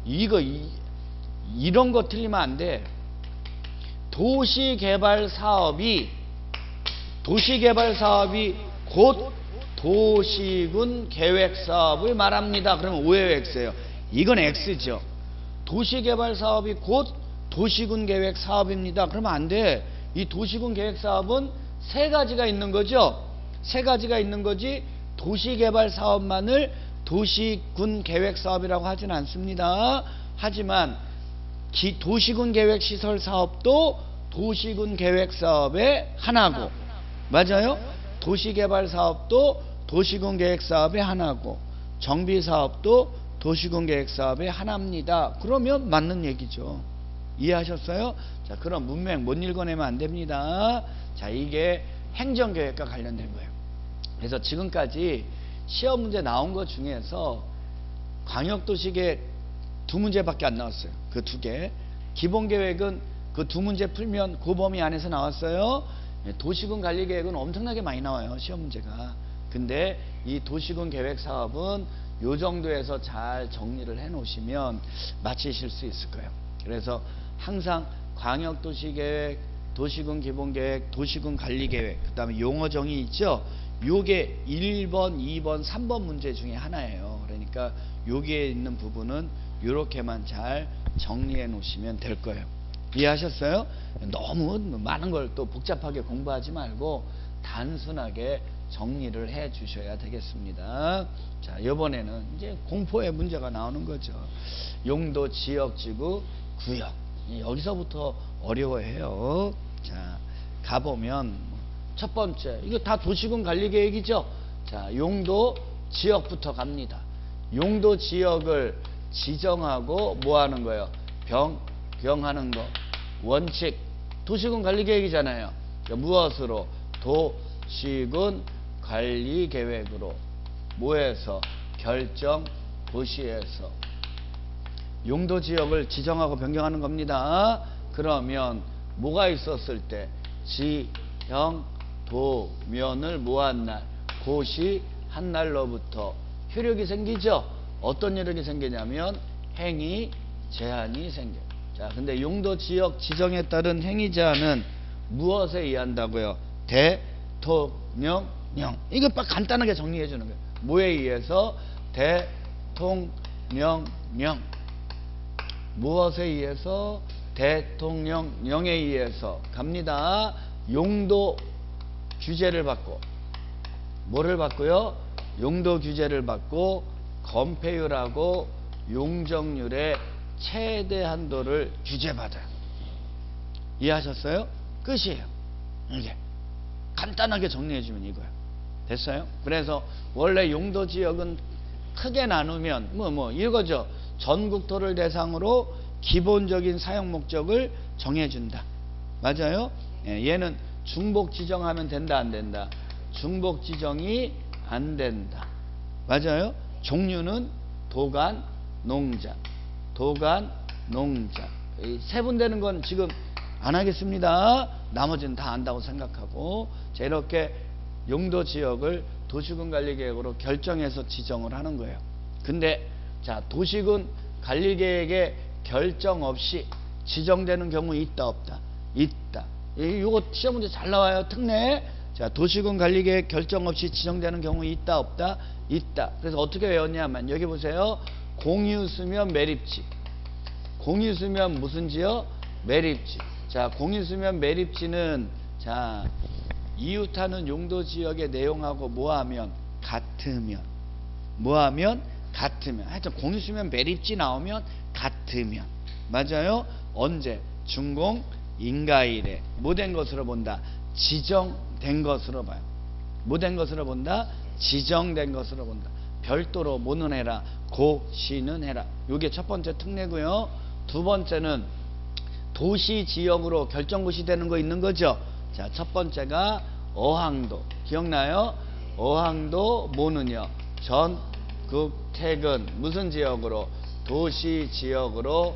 이런 거 틀리면 안 돼. 도시개발사업이 곧 도시군 계획사업을 말합니다. 그러면 오예요 X예요? 이건 X죠. 도시개발사업이 곧 도시군 계획사업입니다. 그러면 안 돼. 이 도시군 계획사업은 세 가지가 있는 거죠. 세 가지가 있는 거지 도시개발사업만을 도시군 계획사업이라고 하진 않습니다. 하지만 도시군 계획시설사업도 도시군 계획사업의 하나고 맞아요? 도시개발사업도 도시군 계획사업의 하나고 정비사업도 도시군 계획사업의 하나입니다. 그러면 맞는 얘기죠. 이해하셨어요? 자, 그럼 문맹 못 읽어내면 안 됩니다. 자, 이게 행정계획과 관련된 거예요. 그래서 지금까지 시험 문제 나온 것 중에서 광역도시계획 두 문제밖에 안 나왔어요. 그 두 개. 기본계획은 그 두 문제 풀면 그 범위 안에서 나왔어요. 도시군 관리계획은 엄청나게 많이 나와요. 시험 문제가. 근데 이 도시군 계획사업은 요 정도에서 잘 정리를 해 놓으시면 마치실 수 있을 거예요. 그래서 항상 광역도시계획, 도시군 기본계획, 도시군 관리계획, 그 다음에 용어정의 있죠? 요게 1번, 2번, 3번 문제 중에 하나예요. 그러니까 여기에 있는 부분은 이렇게만 잘 정리해 놓으시면 될 거예요. 이해하셨어요? 너무 많은 걸 또 복잡하게 공부하지 말고 단순하게 정리를 해 주셔야 되겠습니다. 자, 이번에는 이제 공포의 문제가 나오는 거죠. 용도, 지역, 지구, 구역. 여기서부터 어려워해요. 자, 가보면 첫 번째, 이거 다 도시군 관리 계획이죠. 자, 용도, 지역부터 갑니다. 용도, 지역을 지정하고 뭐 하는 거예요? 병하는 거. 원칙. 도시군 관리 계획이잖아요. 무엇으로? 도시군 관리 계획으로. 뭐해서? 결정 도시에서 용도 지역을 지정하고 변경하는 겁니다. 그러면 뭐가 있었을 때? 지형 도면을 뭐한 날? 고시 한 날로부터 효력이 생기죠. 어떤 효력이 생기냐면 행위 제한이 생겨요. 자, 근데 용도 지역 지정에 따른 행위 제한은 무엇에 의한다고요? 대통령령. 이거 딱 간단하게 정리해 주는 거예요. 뭐에 의해서? 대통령령. 무엇에 의해서? 대통령령에 의해서 갑니다. 용도 규제를 받고, 뭐를 받고요? 용도 규제를 받고 건폐율하고 용적률의 최대 한도를 규제받아요. 이해하셨어요? 끝이에요. 이게 간단하게 정리해주면 이거예요. 됐어요? 그래서 원래 용도 지역은 크게 나누면 이거죠. 전국토를 대상으로 기본적인 사용 목적을 정해준다. 맞아요? 얘는 중복 지정하면 된다, 안 된다? 중복 지정이 안 된다. 맞아요? 종류는 도간, 농자. 도간, 농자. 세분되는 건 지금 안 하겠습니다. 나머지는 다 안다고 생각하고. 자, 이렇게 용도 지역을 도시군 관리 계획으로 결정해서 지정을 하는 거예요. 근데 자, 도시군 관리 계획에 결정 없이 지정되는 경우 있다, 없다? 있다. 이거 시험 문제 잘 나와요. 특례. 자, 도시군 관리 계획 결정 없이 지정되는 경우 있다, 없다? 있다. 그래서 어떻게 외웠냐면 여기 보세요. 공유수면 매립지. 공유수면 무슨 지역? 매립지. 자, 공유수면 매립지는 자, 이웃하는 용도 지역의 내용하고 뭐하면? 같으면. 뭐하면? 같으면. 하여튼 공유수면 매립지 나오면 같으면. 맞아요? 언제? 준공 인가일에 뭐 된 것으로 본다? 지정된 것으로 봐요. 뭐 된 것으로 본다? 지정된 것으로 본다. 별도로 뭐는 해라? 고시는 해라. 이게 첫 번째 특례고요. 두 번째는 도시 지역으로 결정고시 되는 거 있는 거죠. 자, 첫 번째가 어항도. 기억나요? 어항도 뭐는요? 전국택은 무슨 지역으로? 도시 지역으로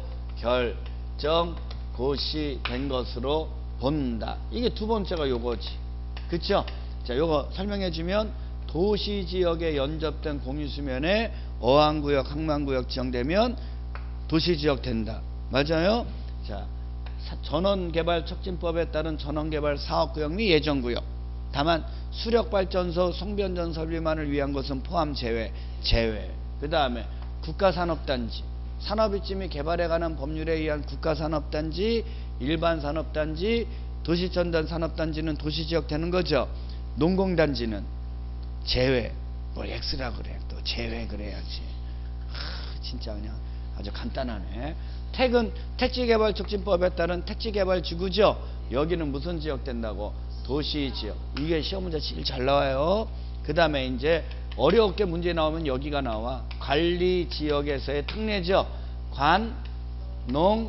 결정고시 된 것으로 본다. 이게 두 번째가 요거지. 그쵸? 자, 요거 설명해 주면 도시 지역에 연접된 공유수면에 어항구역, 항만구역 지정되면 도시지역 된다. 맞아요? 자, 전원개발촉진법에 따른 전원개발 사업구역 및 예정구역. 다만 수력발전소, 송변전 설비만을 위한 것은 포함 제외. 그 다음에 국가산업단지. 산업입지 및 개발에 관한 법률에 의한 국가산업단지, 일반산업단지, 도시전단 산업단지는 도시지역 되는 거죠. 농공단지는 제외. 뭘 X라 그래. 또 제외 그래야지. 진짜 그냥 아주 간단하네. 택은 택지개발촉진법에 따른 택지개발지구죠. 여기는 무슨 지역 된다고? 도시지역. 이게 시험 문제 제일 잘 나와요. 그 다음에 이제 어렵게 문제 나오면 여기가 나와. 관리지역에서의 특례죠. 관농농.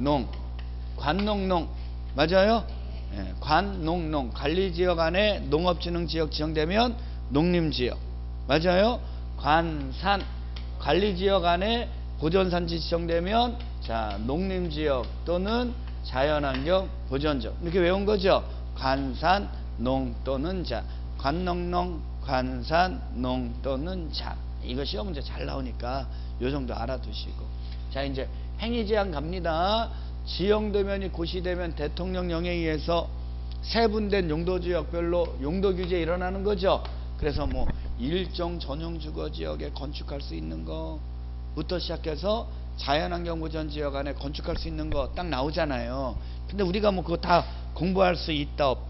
관농농. 맞아요? 네, 관농농. 관리지역 안에 농업진흥지역 지정되면 농림지역. 맞아요? 관산. 관리지역 안에 보존산지 지정되면 자, 농림지역 또는 자연환경 보존지역. 이렇게 외운 거죠. 관산, 농 또는 자. 관농농, 관산, 농 또는 자. 이거 시험 문제 잘 나오니까 요 정도 알아두시고. 자, 이제 행위제한 갑니다. 지형도면이 고시되면 대통령령에 의해서 세분된 용도지역별로 용도규제 일어나는 거죠. 그래서 뭐 일종 전용주거지역에 건축할 수 있는 거부터 시작해서 자연환경보전지역 안에 건축할 수 있는 거 딱 나오잖아요. 근데 우리가 뭐 그거 다 공부할 수 있다 없다?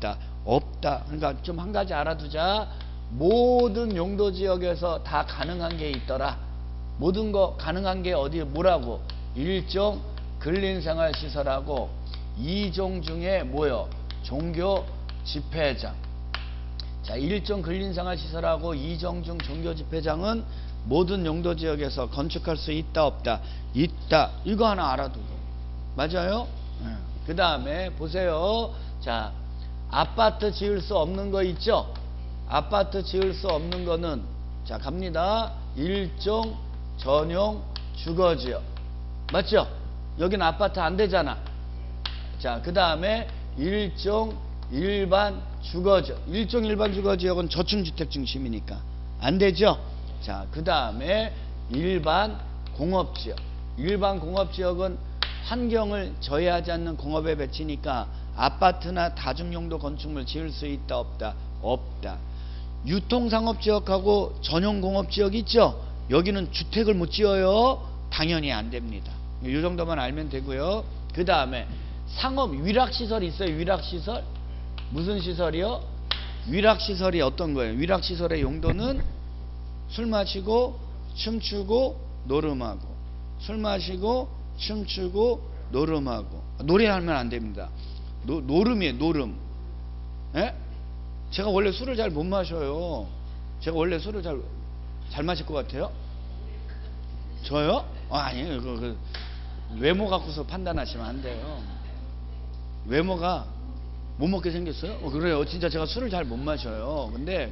없다. 그러니까 좀 한 가지 알아두자. 모든 용도 지역에서 다 가능한 게 있더라. 모든 거 가능한 게 어디 뭐라고? 1종 근린생활시설하고 2종 중에 뭐요? 종교 집회장. 자, 1종 근린생활시설하고 2종 중 종교 집회장은 모든 용도 지역에서 건축할 수 있다 없다? 있다. 이거 하나 알아두고. 맞아요? 그 다음에 보세요. 자, 아파트 지을 수 없는 거 있죠? 아파트 지을 수 없는 거는 자 갑니다. 1종 전용 주거지역. 맞죠? 여기는 아파트 안 되잖아. 자, 그 다음에 1종 일반 주거지역. 1종 일반 주거지역은 저층주택 중심이니까 안 되죠? 자, 그 다음에 일반 공업지역. 일반 공업지역은 환경을 저해하지 않는 공업에 배치니까 아파트나 다중용도 건축물 지을 수 있다 없다? 없다. 유통상업지역하고 전용공업지역 있죠? 여기는 주택을 못 지어요? 당연히 안 됩니다. 이 정도만 알면 되고요. 그 다음에 상업 위락시설 있어요? 위락시설? 무슨 시설이요? 위락시설이 어떤 거예요? 위락시설의 용도는 술 마시고 춤추고 노름하고, 술 마시고 춤추고 노름하고. 노래하면 안 됩니다. 노름이에요. 노름. 예? 제가 원래 술을 잘 못 마셔요. 제가 원래 술을 잘 마실 것 같아요? 저요? 아니에요. 외모 갖고서 판단하시면 안 돼요. 외모가 못 먹게 생겼어요? 그래요. 진짜 제가 술을 잘 못 마셔요. 근데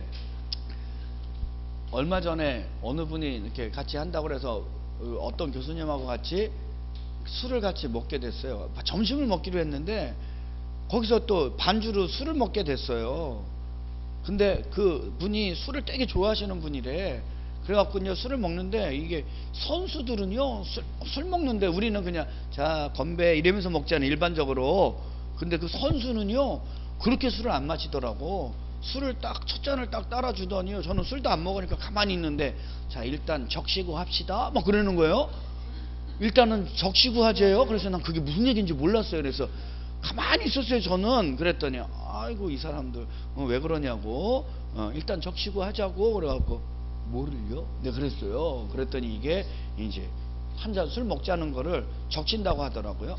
얼마 전에 어느 분이 이렇게 같이 한다고 해서 어떤 교수님하고 같이 술을 같이 먹게 됐어요. 점심을 먹기로 했는데 거기서 또 반주로 술을 먹게 됐어요. 근데 그 분이 술을 되게 좋아하시는 분이래. 그래갖고 이제 술을 먹는데 이게 선수들은요 술 먹는데 우리는 그냥 자 건배 이러면서 먹잖아요 일반적으로. 근데 그 선수는요 그렇게 술을 안 마시더라고. 술을 딱 첫 잔을 딱 따라주더니요 저는 술도 안 먹으니까 가만히 있는데 자 일단 적시고 합시다 막 그러는 거예요. 일단은 적시고 하재요. 그래서 난 그게 무슨 얘기인지 몰랐어요. 그래서 가만히 있었어요 저는. 그랬더니 아이고 이 사람들 왜 그러냐고. 일단 적시고 하자고. 그래갖고 뭐를요? 네 그랬어요. 그랬더니 이게 이제 한 잔 술 먹자는 거를 적신다고 하더라고요.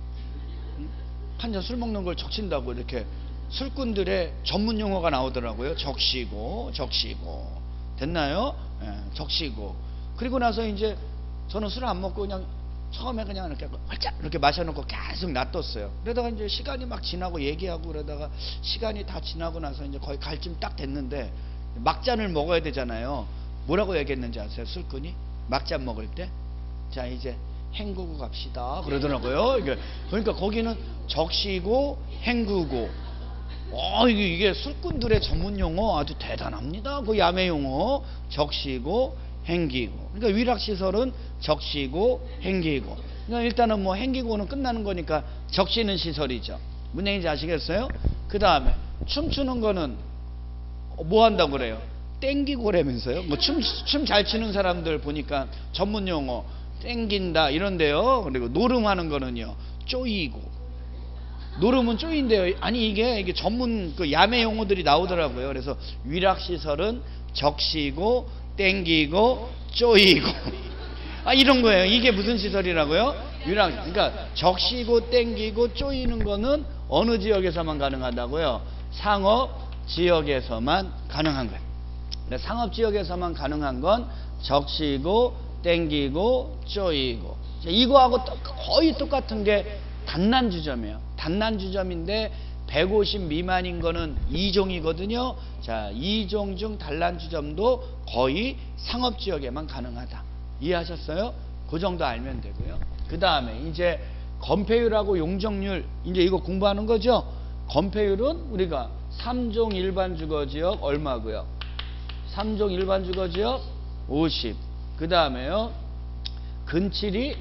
한 잔 술 먹는 걸 적신다고 이렇게 술꾼들의 전문 용어가 나오더라고요. 적시고 됐나요? 적시고. 그리고 나서 이제 저는 술을 안 먹고 그냥 처음에 그냥 이렇게 활짝 이렇게 마셔놓고 계속 놔뒀어요. 그러다가 이제 시간이 막 지나고 얘기하고 그러다가 시간이 다 지나고 나서 이제 거의 갈쯤 딱 됐는데 막잔을 먹어야 되잖아요. 뭐라고 얘기했는지 아세요? 술꾼이 막잔 먹을 때 자 이제 헹구고 갑시다 그러더라고요. 그러니까 거기는 적시고 헹구고. 이게 술꾼들의 전문 용어 아주 대단합니다. 그 야매 용어 적시고 헹기고. 그러니까 위락시설은 적시고 헹기고. 그러니까 일단은 뭐 헹기고는 끝나는 거니까 적시는 시설이죠. 무슨 얘기인지 아시겠어요? 그 다음에 춤추는 거는 뭐 한다고 그래요? 땡기고라면서요. 뭐 춤 잘 추는 사람들 보니까 전문 용어 땡긴다 이런데요. 그리고 노름하는 거는요 쪼이고. 노름은 쪼인데요. 아니 이게 전문 그 야매 용어들이 나오더라고요. 그래서 위락시설은 적시고 땡기고 쪼이고. 이런 거예요. 이게 무슨 시설이라고요? 그러니까 적시고 땡기고 쪼이는 거는 어느 지역에서만 가능하다고요? 상업 지역에서만 가능한 거예요. 상업 지역에서만 가능한 건 적시고 땡기고 쪼이고. 이거하고 거의 똑같은 게 단난주점이에요. 단난주점인데 150 미만인 거는 2종이거든요. 자, 2종 중 단란주점도 거의 상업지역에만 가능하다. 이해하셨어요? 그 정도 알면 되고요. 그 다음에 이제 건폐율하고 용적률, 이제 이거 공부하는 거죠? 건폐율은 우리가 3종 일반주거지역 얼마고요? 3종 일반주거지역 50. 그 다음에요. 근칠,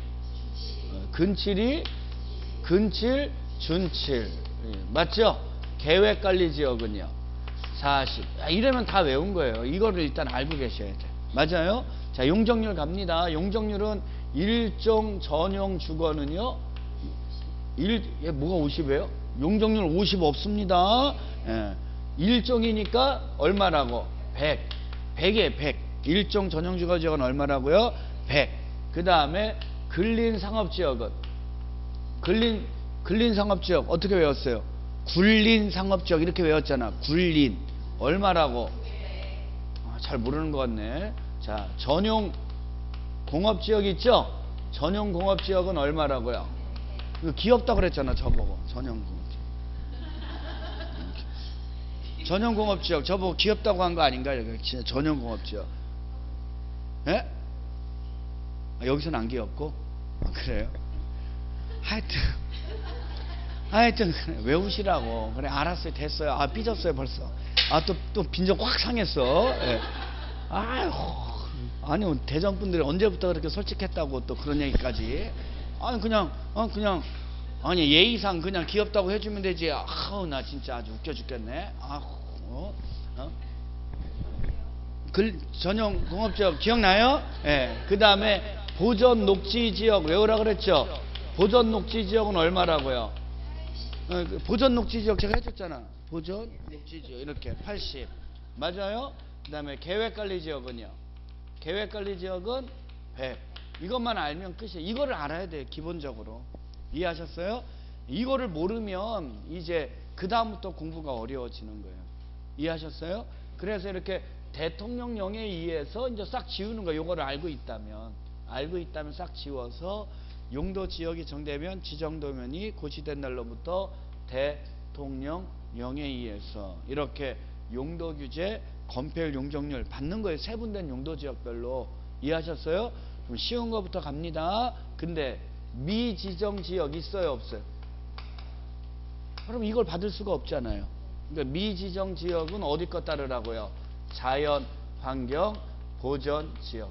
준칠. 맞죠? 계획관리지역은요 40. 이러면 다 외운 거예요. 이거를 일단 알고 계셔야 돼요. 맞아요? 자, 용적률 갑니다. 용적률은 1종 전용 주거는요 뭐가 50이에요? 용적률 50 없습니다. 예. 일종이니까 얼마라고? 100. 100에 100. 일종 전용주거지역은 얼마라고요? 100. 그 다음에 근린상업지역은 근린상업지역 어떻게 외웠어요? 굴린상업지역 이렇게 외웠잖아. 굴린 얼마라고? 잘 모르는 것 같네. 자, 전용공업지역 있죠? 전용공업지역은 얼마라고요? 이거 귀엽다 그랬잖아 저보고. 전용공업지역 저보고 귀엽다고 한 거 아닌가? 여기 진짜 전용공업지역. 예? 여기서는 안 귀엽고? 그래요? 하여튼 외우시라고. 그래 알았어요. 됐어요. 삐졌어요 벌써. 또 빈정 확 상했어. 예. 아니 대전분들이 언제부터 그렇게 솔직했다고 또 그런 얘기까지. 아니 그냥 아니 예의상 그냥 귀엽다고 해주면 되지. 나 진짜 아주 웃겨 죽겠네. 전용 공업지역 기억나요? 예. 그 다음에 보전 녹지지역 외우라 그랬죠. 보전 녹지지역은 얼마라고요? 보전 녹지지역 제가 해줬잖아. 보전 녹지지역 이렇게 80 맞아요. 그 다음에 계획관리지역은요. 계획관리지역은 100. 이것만 알면 끝이에요. 이거를 알아야 돼요 기본적으로. 이해하셨어요? 이거를 모르면 이제 그 다음부터 공부가 어려워지는 거예요. 이해하셨어요? 그래서 이렇게 대통령령에 의해서 이제 싹 지우는 거예요. 이거를 알고 있다면 싹 지워서 용도 지역이 정되면 지정도면이 고시된 날로부터 대통령령에 의해서 이렇게 용도 규제, 건폐율, 용적률 받는 거예요. 세분된 용도 지역별로. 이해하셨어요? 그럼 쉬운 거부터 갑니다. 근데 미지정 지역 있어요, 없어요? 그럼 이걸 받을 수가 없잖아요. 그러니까 미지정 지역은 어디 것 따르라고요? 자연, 환경, 보전 지역.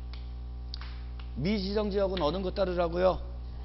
미지정 지역은 어느 것 따르라고요?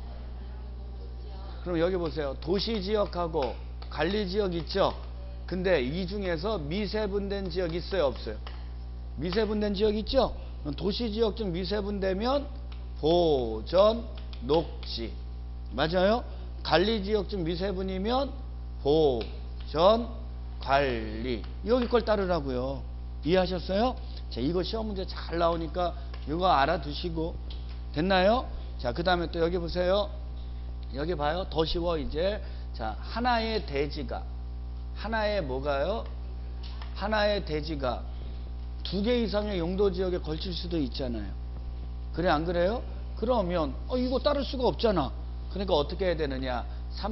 그럼 여기 보세요. 도시 지역하고 관리 지역 있죠? 근데 이 중에서 미세분된 지역 있어요, 없어요? 미세분된 지역 있죠? 도시 지역 중 미세분되면 보전, 녹지. 맞아요? 관리 지역 중 미세분이면 보전, 관리. 여기 걸 따르라고요. 이해하셨어요? 자, 이거 시험 문제 잘 나오니까 이거 알아두시고. 됐나요? 자, 그 다음에 또 여기 보세요. 여기 봐요. 더 쉬워 이제. 자, 하나의 대지가 하나의 뭐가요? 하나의 대지가 2개 이상의 용도 지역에 걸칠 수도 있잖아요. 그래 안 그래요? 그러면 이거 따를 수가 없잖아. 그러니까 어떻게 해야 되느냐?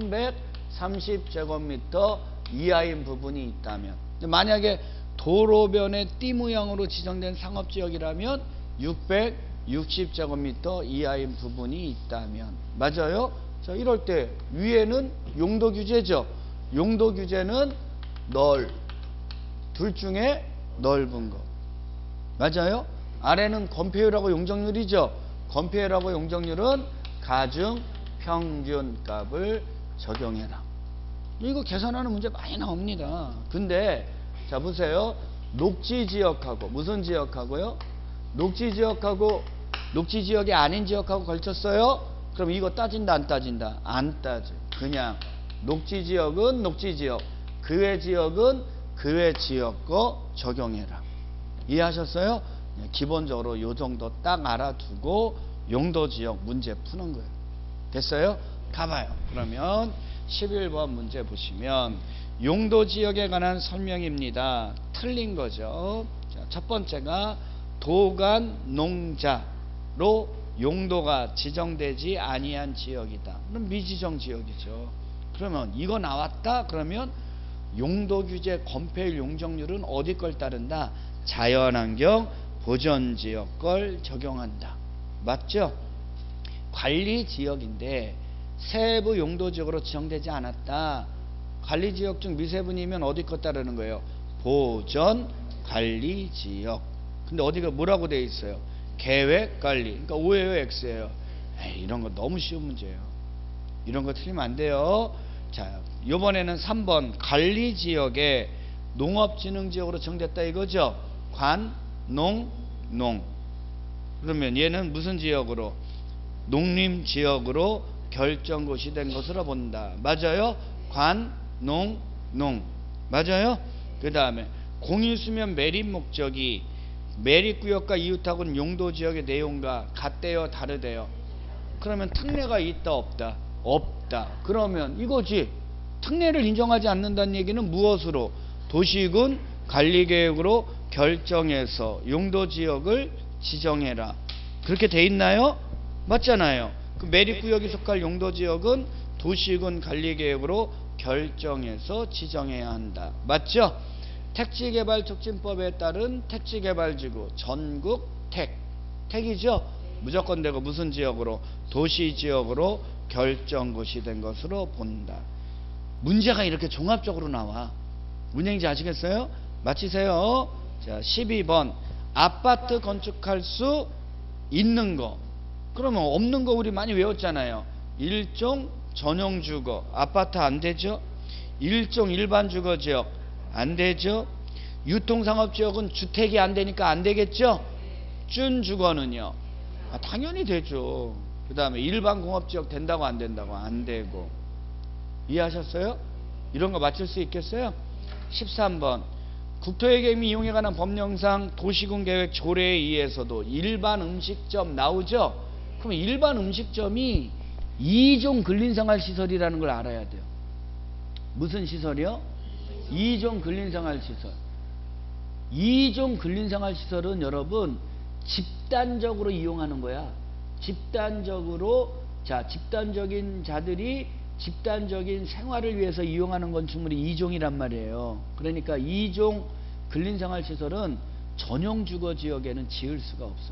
330제곱미터 이하인 부분이 있다면, 만약에 도로변의 띠 모양으로 지정된 상업지역이라면 660제곱미터 이하인 부분이 있다면. 맞아요? 자, 이럴 때 위에는 용도 규제죠. 용도 규제는 둘 중에 넓은 거. 맞아요? 아래는 건폐율하고 용적률이죠. 건폐율하고 용적률은 가중 평균값을 적용해라. 이거 계산하는 문제 많이 나옵니다. 근데 자 보세요. 녹지지역하고 무슨 지역하고요? 녹지지역하고 녹지지역이 아닌 지역하고 걸쳤어요? 그럼 이거 따진다 안 따진다? 안 따져. 그냥 녹지지역은 녹지지역, 그외 지역은 그외 지역 거 적용해라. 이해하셨어요? 기본적으로 요 정도 딱 알아두고 용도지역 문제 푸는 거예요. 됐어요? 가봐요. 그러면 11번 문제 보시면 용도지역에 관한 설명입니다. 틀린 거죠. 자, 첫 번째가 도간 농자로 용도가 지정되지 아니한 지역이다. 그럼 미지정 지역이죠. 그러면 이거 나왔다? 그러면 용도 규제 건폐율 용적률은 어디 걸 따른다? 자연환경 보전지역 걸 적용한다. 맞죠? 관리지역인데 세부 용도지역으로 지정되지 않았다. 관리지역 중 미세분이면 어디 것 따르는 거예요? 보전관리지역. 근데 어디가 뭐라고 되어 있어요? 계획관리. 그러니까 O예요, X예요? 이런 거 너무 쉬운 문제예요. 이런 거 틀리면 안 돼요. 자, 이번에는 3번 관리지역에 농업진흥지역으로 정됐다 이거죠. 관, 농, 농. 그러면 얘는 무슨 지역으로? 농림지역으로 결정고시 된 것으로 본다. 맞아요? 관, 농, 농. 맞아요? 그 다음에 공유수면 매립 목적이 매립구역과 이웃하고는 용도지역의 내용과 같대요 다르대요? 그러면 특례가 있다 없다? 없다. 그러면 이거지. 특례를 인정하지 않는다는 얘기는 무엇으로? 도시군 관리계획으로 결정해서 용도지역을 지정해라. 그렇게 돼 있나요? 맞잖아요. 그 매립구역이 속할 용도지역은 도시군 관리계획으로 결정해서 지정해야 한다. 맞죠? 택지개발촉진법에 따른 택지개발지구 전국 택이죠? 무조건 되고 무슨 지역으로? 도시지역으로 결정것이 된 것으로 본다. 문제가 이렇게 종합적으로 나와. 뭔 얘기인지 아시겠어요? 맞히세요. 자, 12번 아파트 건축할 수 있는 거. 그러면 없는 거 우리 많이 외웠잖아요. 일종 전용주거 아파트 안 되죠? 일종 일반주거지역 안 되죠? 유통상업지역은 주택이 안 되니까 안 되겠죠? 준주거는요? 당연히 되죠. 그 다음에 일반공업지역 된다고 안 된다고? 안 되고. 이해하셨어요? 이런 거 맞출 수 있겠어요? 13번 국토회계임이 이용에 관한 법령상 도시군계획 조례에 의해서도 일반 음식점 나오죠? 그럼 일반 음식점이 2종 근린생활시설이라는 걸 알아야 돼요. 무슨 시설이요? 2종 근린생활시설. 2종 근린생활시설은 여러분 집단적으로 이용하는 거야. 집단적으로. 자, 집단적인 자들이 집단적인 생활을 위해서 이용하는 건축물이 2종이란 말이에요. 그러니까 2종 근린생활시설은 전용주거지역에는 지을 수가 없어요.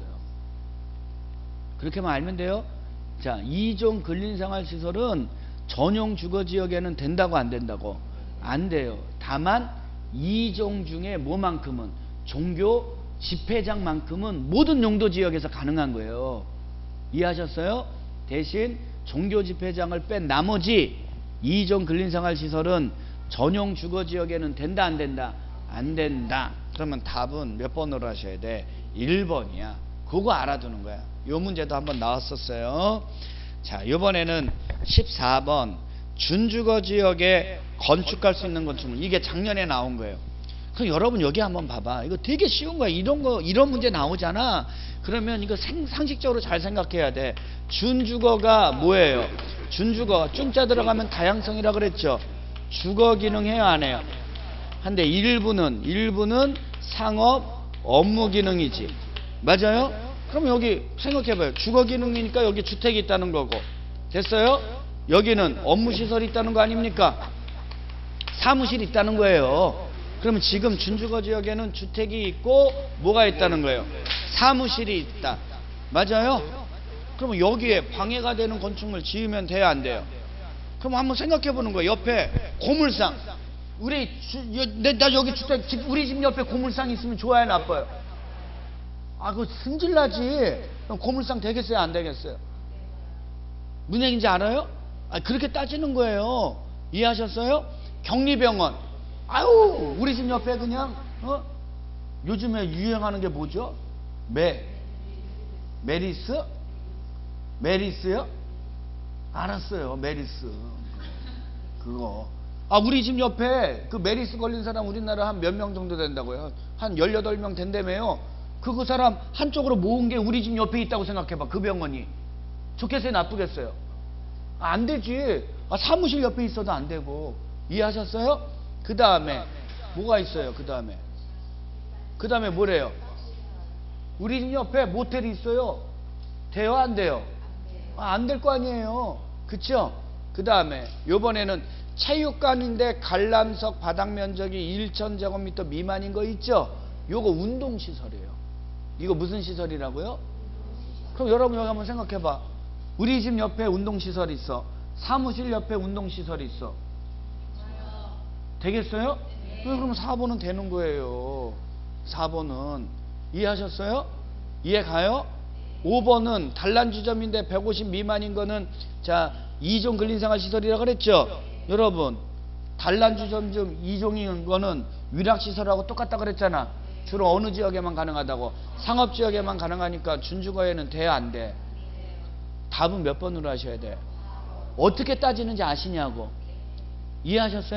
그렇게만 알면 돼요. 자, 2종 근린생활시설은 전용주거지역에는 된다고 안 된다고? 안 돼요. 다만 2종 중에 뭐만큼은? 종교 집회장만큼은 모든 용도지역에서 가능한 거예요. 이해하셨어요? 대신 종교 집회장을 뺀 나머지 2종 근린생활시설은 전용 주거지역에는 된다 안 된다? 안 된다. 그러면 답은 몇 번으로 하셔야 돼? 1번이야. 그거 알아두는 거야. 요 문제도 한번 나왔었어요. 자, 이번에는 14번 준주거지역에 건축할 수 있는 건축물. 이게 작년에 나온 거예요. 그럼 여러분 여기 한번 봐봐. 이거 되게 쉬운 거야. 이런 문제 나오잖아. 그러면 이거 상식적으로 잘 생각해야 돼. 준주거가 뭐예요? 준주거 준자 들어가면 다양성이라 그랬죠. 주거 기능 해요 안 해요? 한데 일부는 상업 업무 기능이지. 맞아요? 그럼 여기 생각해봐요. 주거 기능이니까 여기 주택이 있다는 거고. 됐어요? 여기는 업무 시설이 있다는 거 아닙니까? 사무실이 있다는 거예요. 그러면 지금 준주거 지역에는 주택이 있고 뭐가 있다는 거예요? 사무실이 있다. 맞아요? 그러면 여기에 방해가 되는 건축물 지으면 돼요 안 돼요? 그럼 한번 생각해 보는 거예요. 옆에 고물상. 나 여기 주택 우리 집 옆에 고물상 있으면 좋아요 나빠요? 그거 승질나지. 그럼 고물상 되겠어요 안 되겠어요? 무슨 얘기인지 알아요? 그렇게 따지는 거예요. 이해하셨어요? 격리병원. 우리 집 옆에 그냥 요즘에 유행하는 게 뭐죠? 메리스요? 알았어요. 메리스 그거. 우리 집 옆에 그 메리스 걸린 사람 우리나라 한 몇 명 정도 된다고요? 한 18명 된다며요. 그 사람 한쪽으로 모은 게 우리 집 옆에 있다고 생각해봐. 그 병원이 좋겠어요 나쁘겠어요? 안 되지. 사무실 옆에 있어도 안 되고. 이해하셨어요? 그 다음에 뭐가 있어요? 그 다음에 뭐래요? 우리 집 옆에 모텔이 있어요. 돼요 안 돼요? 안 될 거 아니에요. 그쵸? 그 다음에 요번에는 체육관인데 관람석 바닥 면적이 1,000제곱미터 미만인 거 있죠? 요거 운동시설이에요. 이거 무슨 시설이라고요? 그럼 여러분 여기 한번 생각해봐. 우리 집 옆에 운동시설 있어. 사무실 옆에 운동시설 있어. 되겠어요? 그럼 4번은 되는 거예요. 4번은. 이해하셨어요? 이해 가요? 5번은 단란주점인데 150 미만인 거는 자 2종 근린생활시설이라고 그랬죠? 여러분 단란주점 중 2종인 거는 위락시설하고 똑같다 그랬잖아. 주로 어느 지역에만 가능하다고? 상업지역에만 가능하니까 준주거에는 돼 안 돼? 답은 몇 번으로 하셔야 돼? 어떻게 따지는지 아시냐고. 이해하셨어요?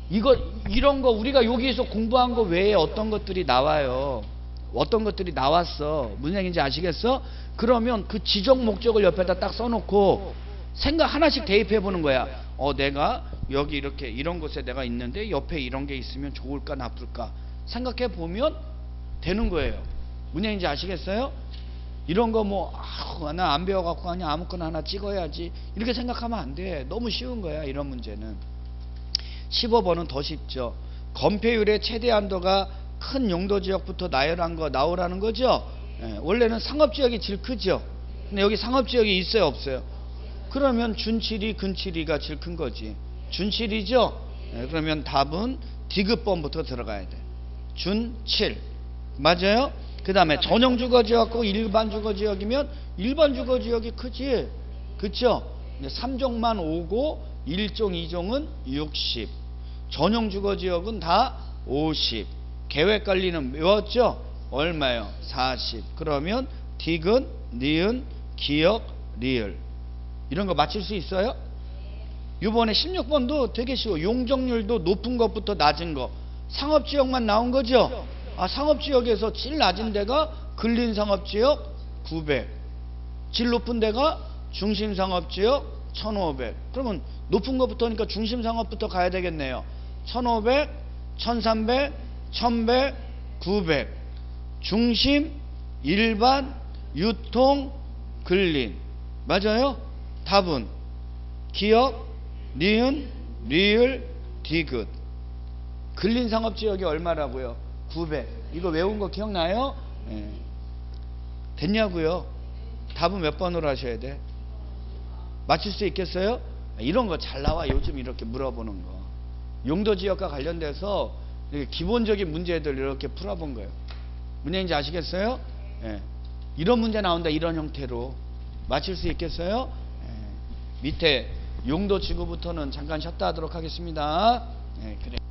이런 거 우리가 여기에서 공부한 거 외에 어떤 것들이 나와요. 어떤 것들이 나왔어. 무슨 얘기인지 아시겠어? 그러면 그 지적 목적을 옆에다 딱 써놓고 생각 하나씩 대입해 보는 거야. 내가 여기 이렇게 이런 곳에 내가 있는데 옆에 이런 게 있으면 좋을까 나쁠까 생각해 보면 되는 거예요. 무슨 얘기인지 아시겠어요? 이런 거 나 안 배워갖고 그냥 아무거나 하나 찍어야지 이렇게 생각하면 안 돼. 너무 쉬운 거야 이런 문제는. 15번은 더 쉽죠. 건폐율의 최대 한도가 큰 용도지역부터 나오라는 거죠. 원래는 상업지역이 제일 크죠. 근데 여기 상업지역이 있어요 없어요? 그러면 준7이 근7이가 제일 큰 거지. 준7이죠. 그러면 답은 디귿번부터 들어가야 돼. 준7 맞아요? 그 다음에 전용 주거지역하고 일반 주거지역이면 일반 주거지역이 크지. 그쵸? 3종만 5고 1종 2종은 60. 전용 주거지역은 다 50. 계획관리는 외웠죠? 얼마요? 40. 그러면 디귿, 니은, 기역, 리을 이런 거 맞힐 수 있어요? 이번에 16번도 되게 쉬워. 용적률도 높은 것부터 낮은 거. 상업지역만 나온 거죠? 상업지역에서 제일 낮은 데가 근린상업지역 900. 제일 높은 데가 중심상업지역 1500. 그러면 높은 것부터니까 중심상업부터 가야 되겠네요. 1500, 1300, 1100, 900. 중심, 일반, 유통, 근린. 맞아요? 답은 기역, 니은, 리을, 디귿. 근린상업지역이 얼마라고요? 900. 이거 외운 거 기억나요? 됐냐고요? 답은 몇 번으로 하셔야 돼? 맞출 수 있겠어요? 이런 거 잘 나와. 요즘 이렇게 물어보는 거. 용도지역과 관련돼서 기본적인 문제들 이렇게 풀어본 거예요. 문제인지 아시겠어요? 이런 문제 나온다. 이런 형태로 맞출 수 있겠어요? 밑에 용도지구부터는 잠깐 쉬었다 하도록 하겠습니다. 그래.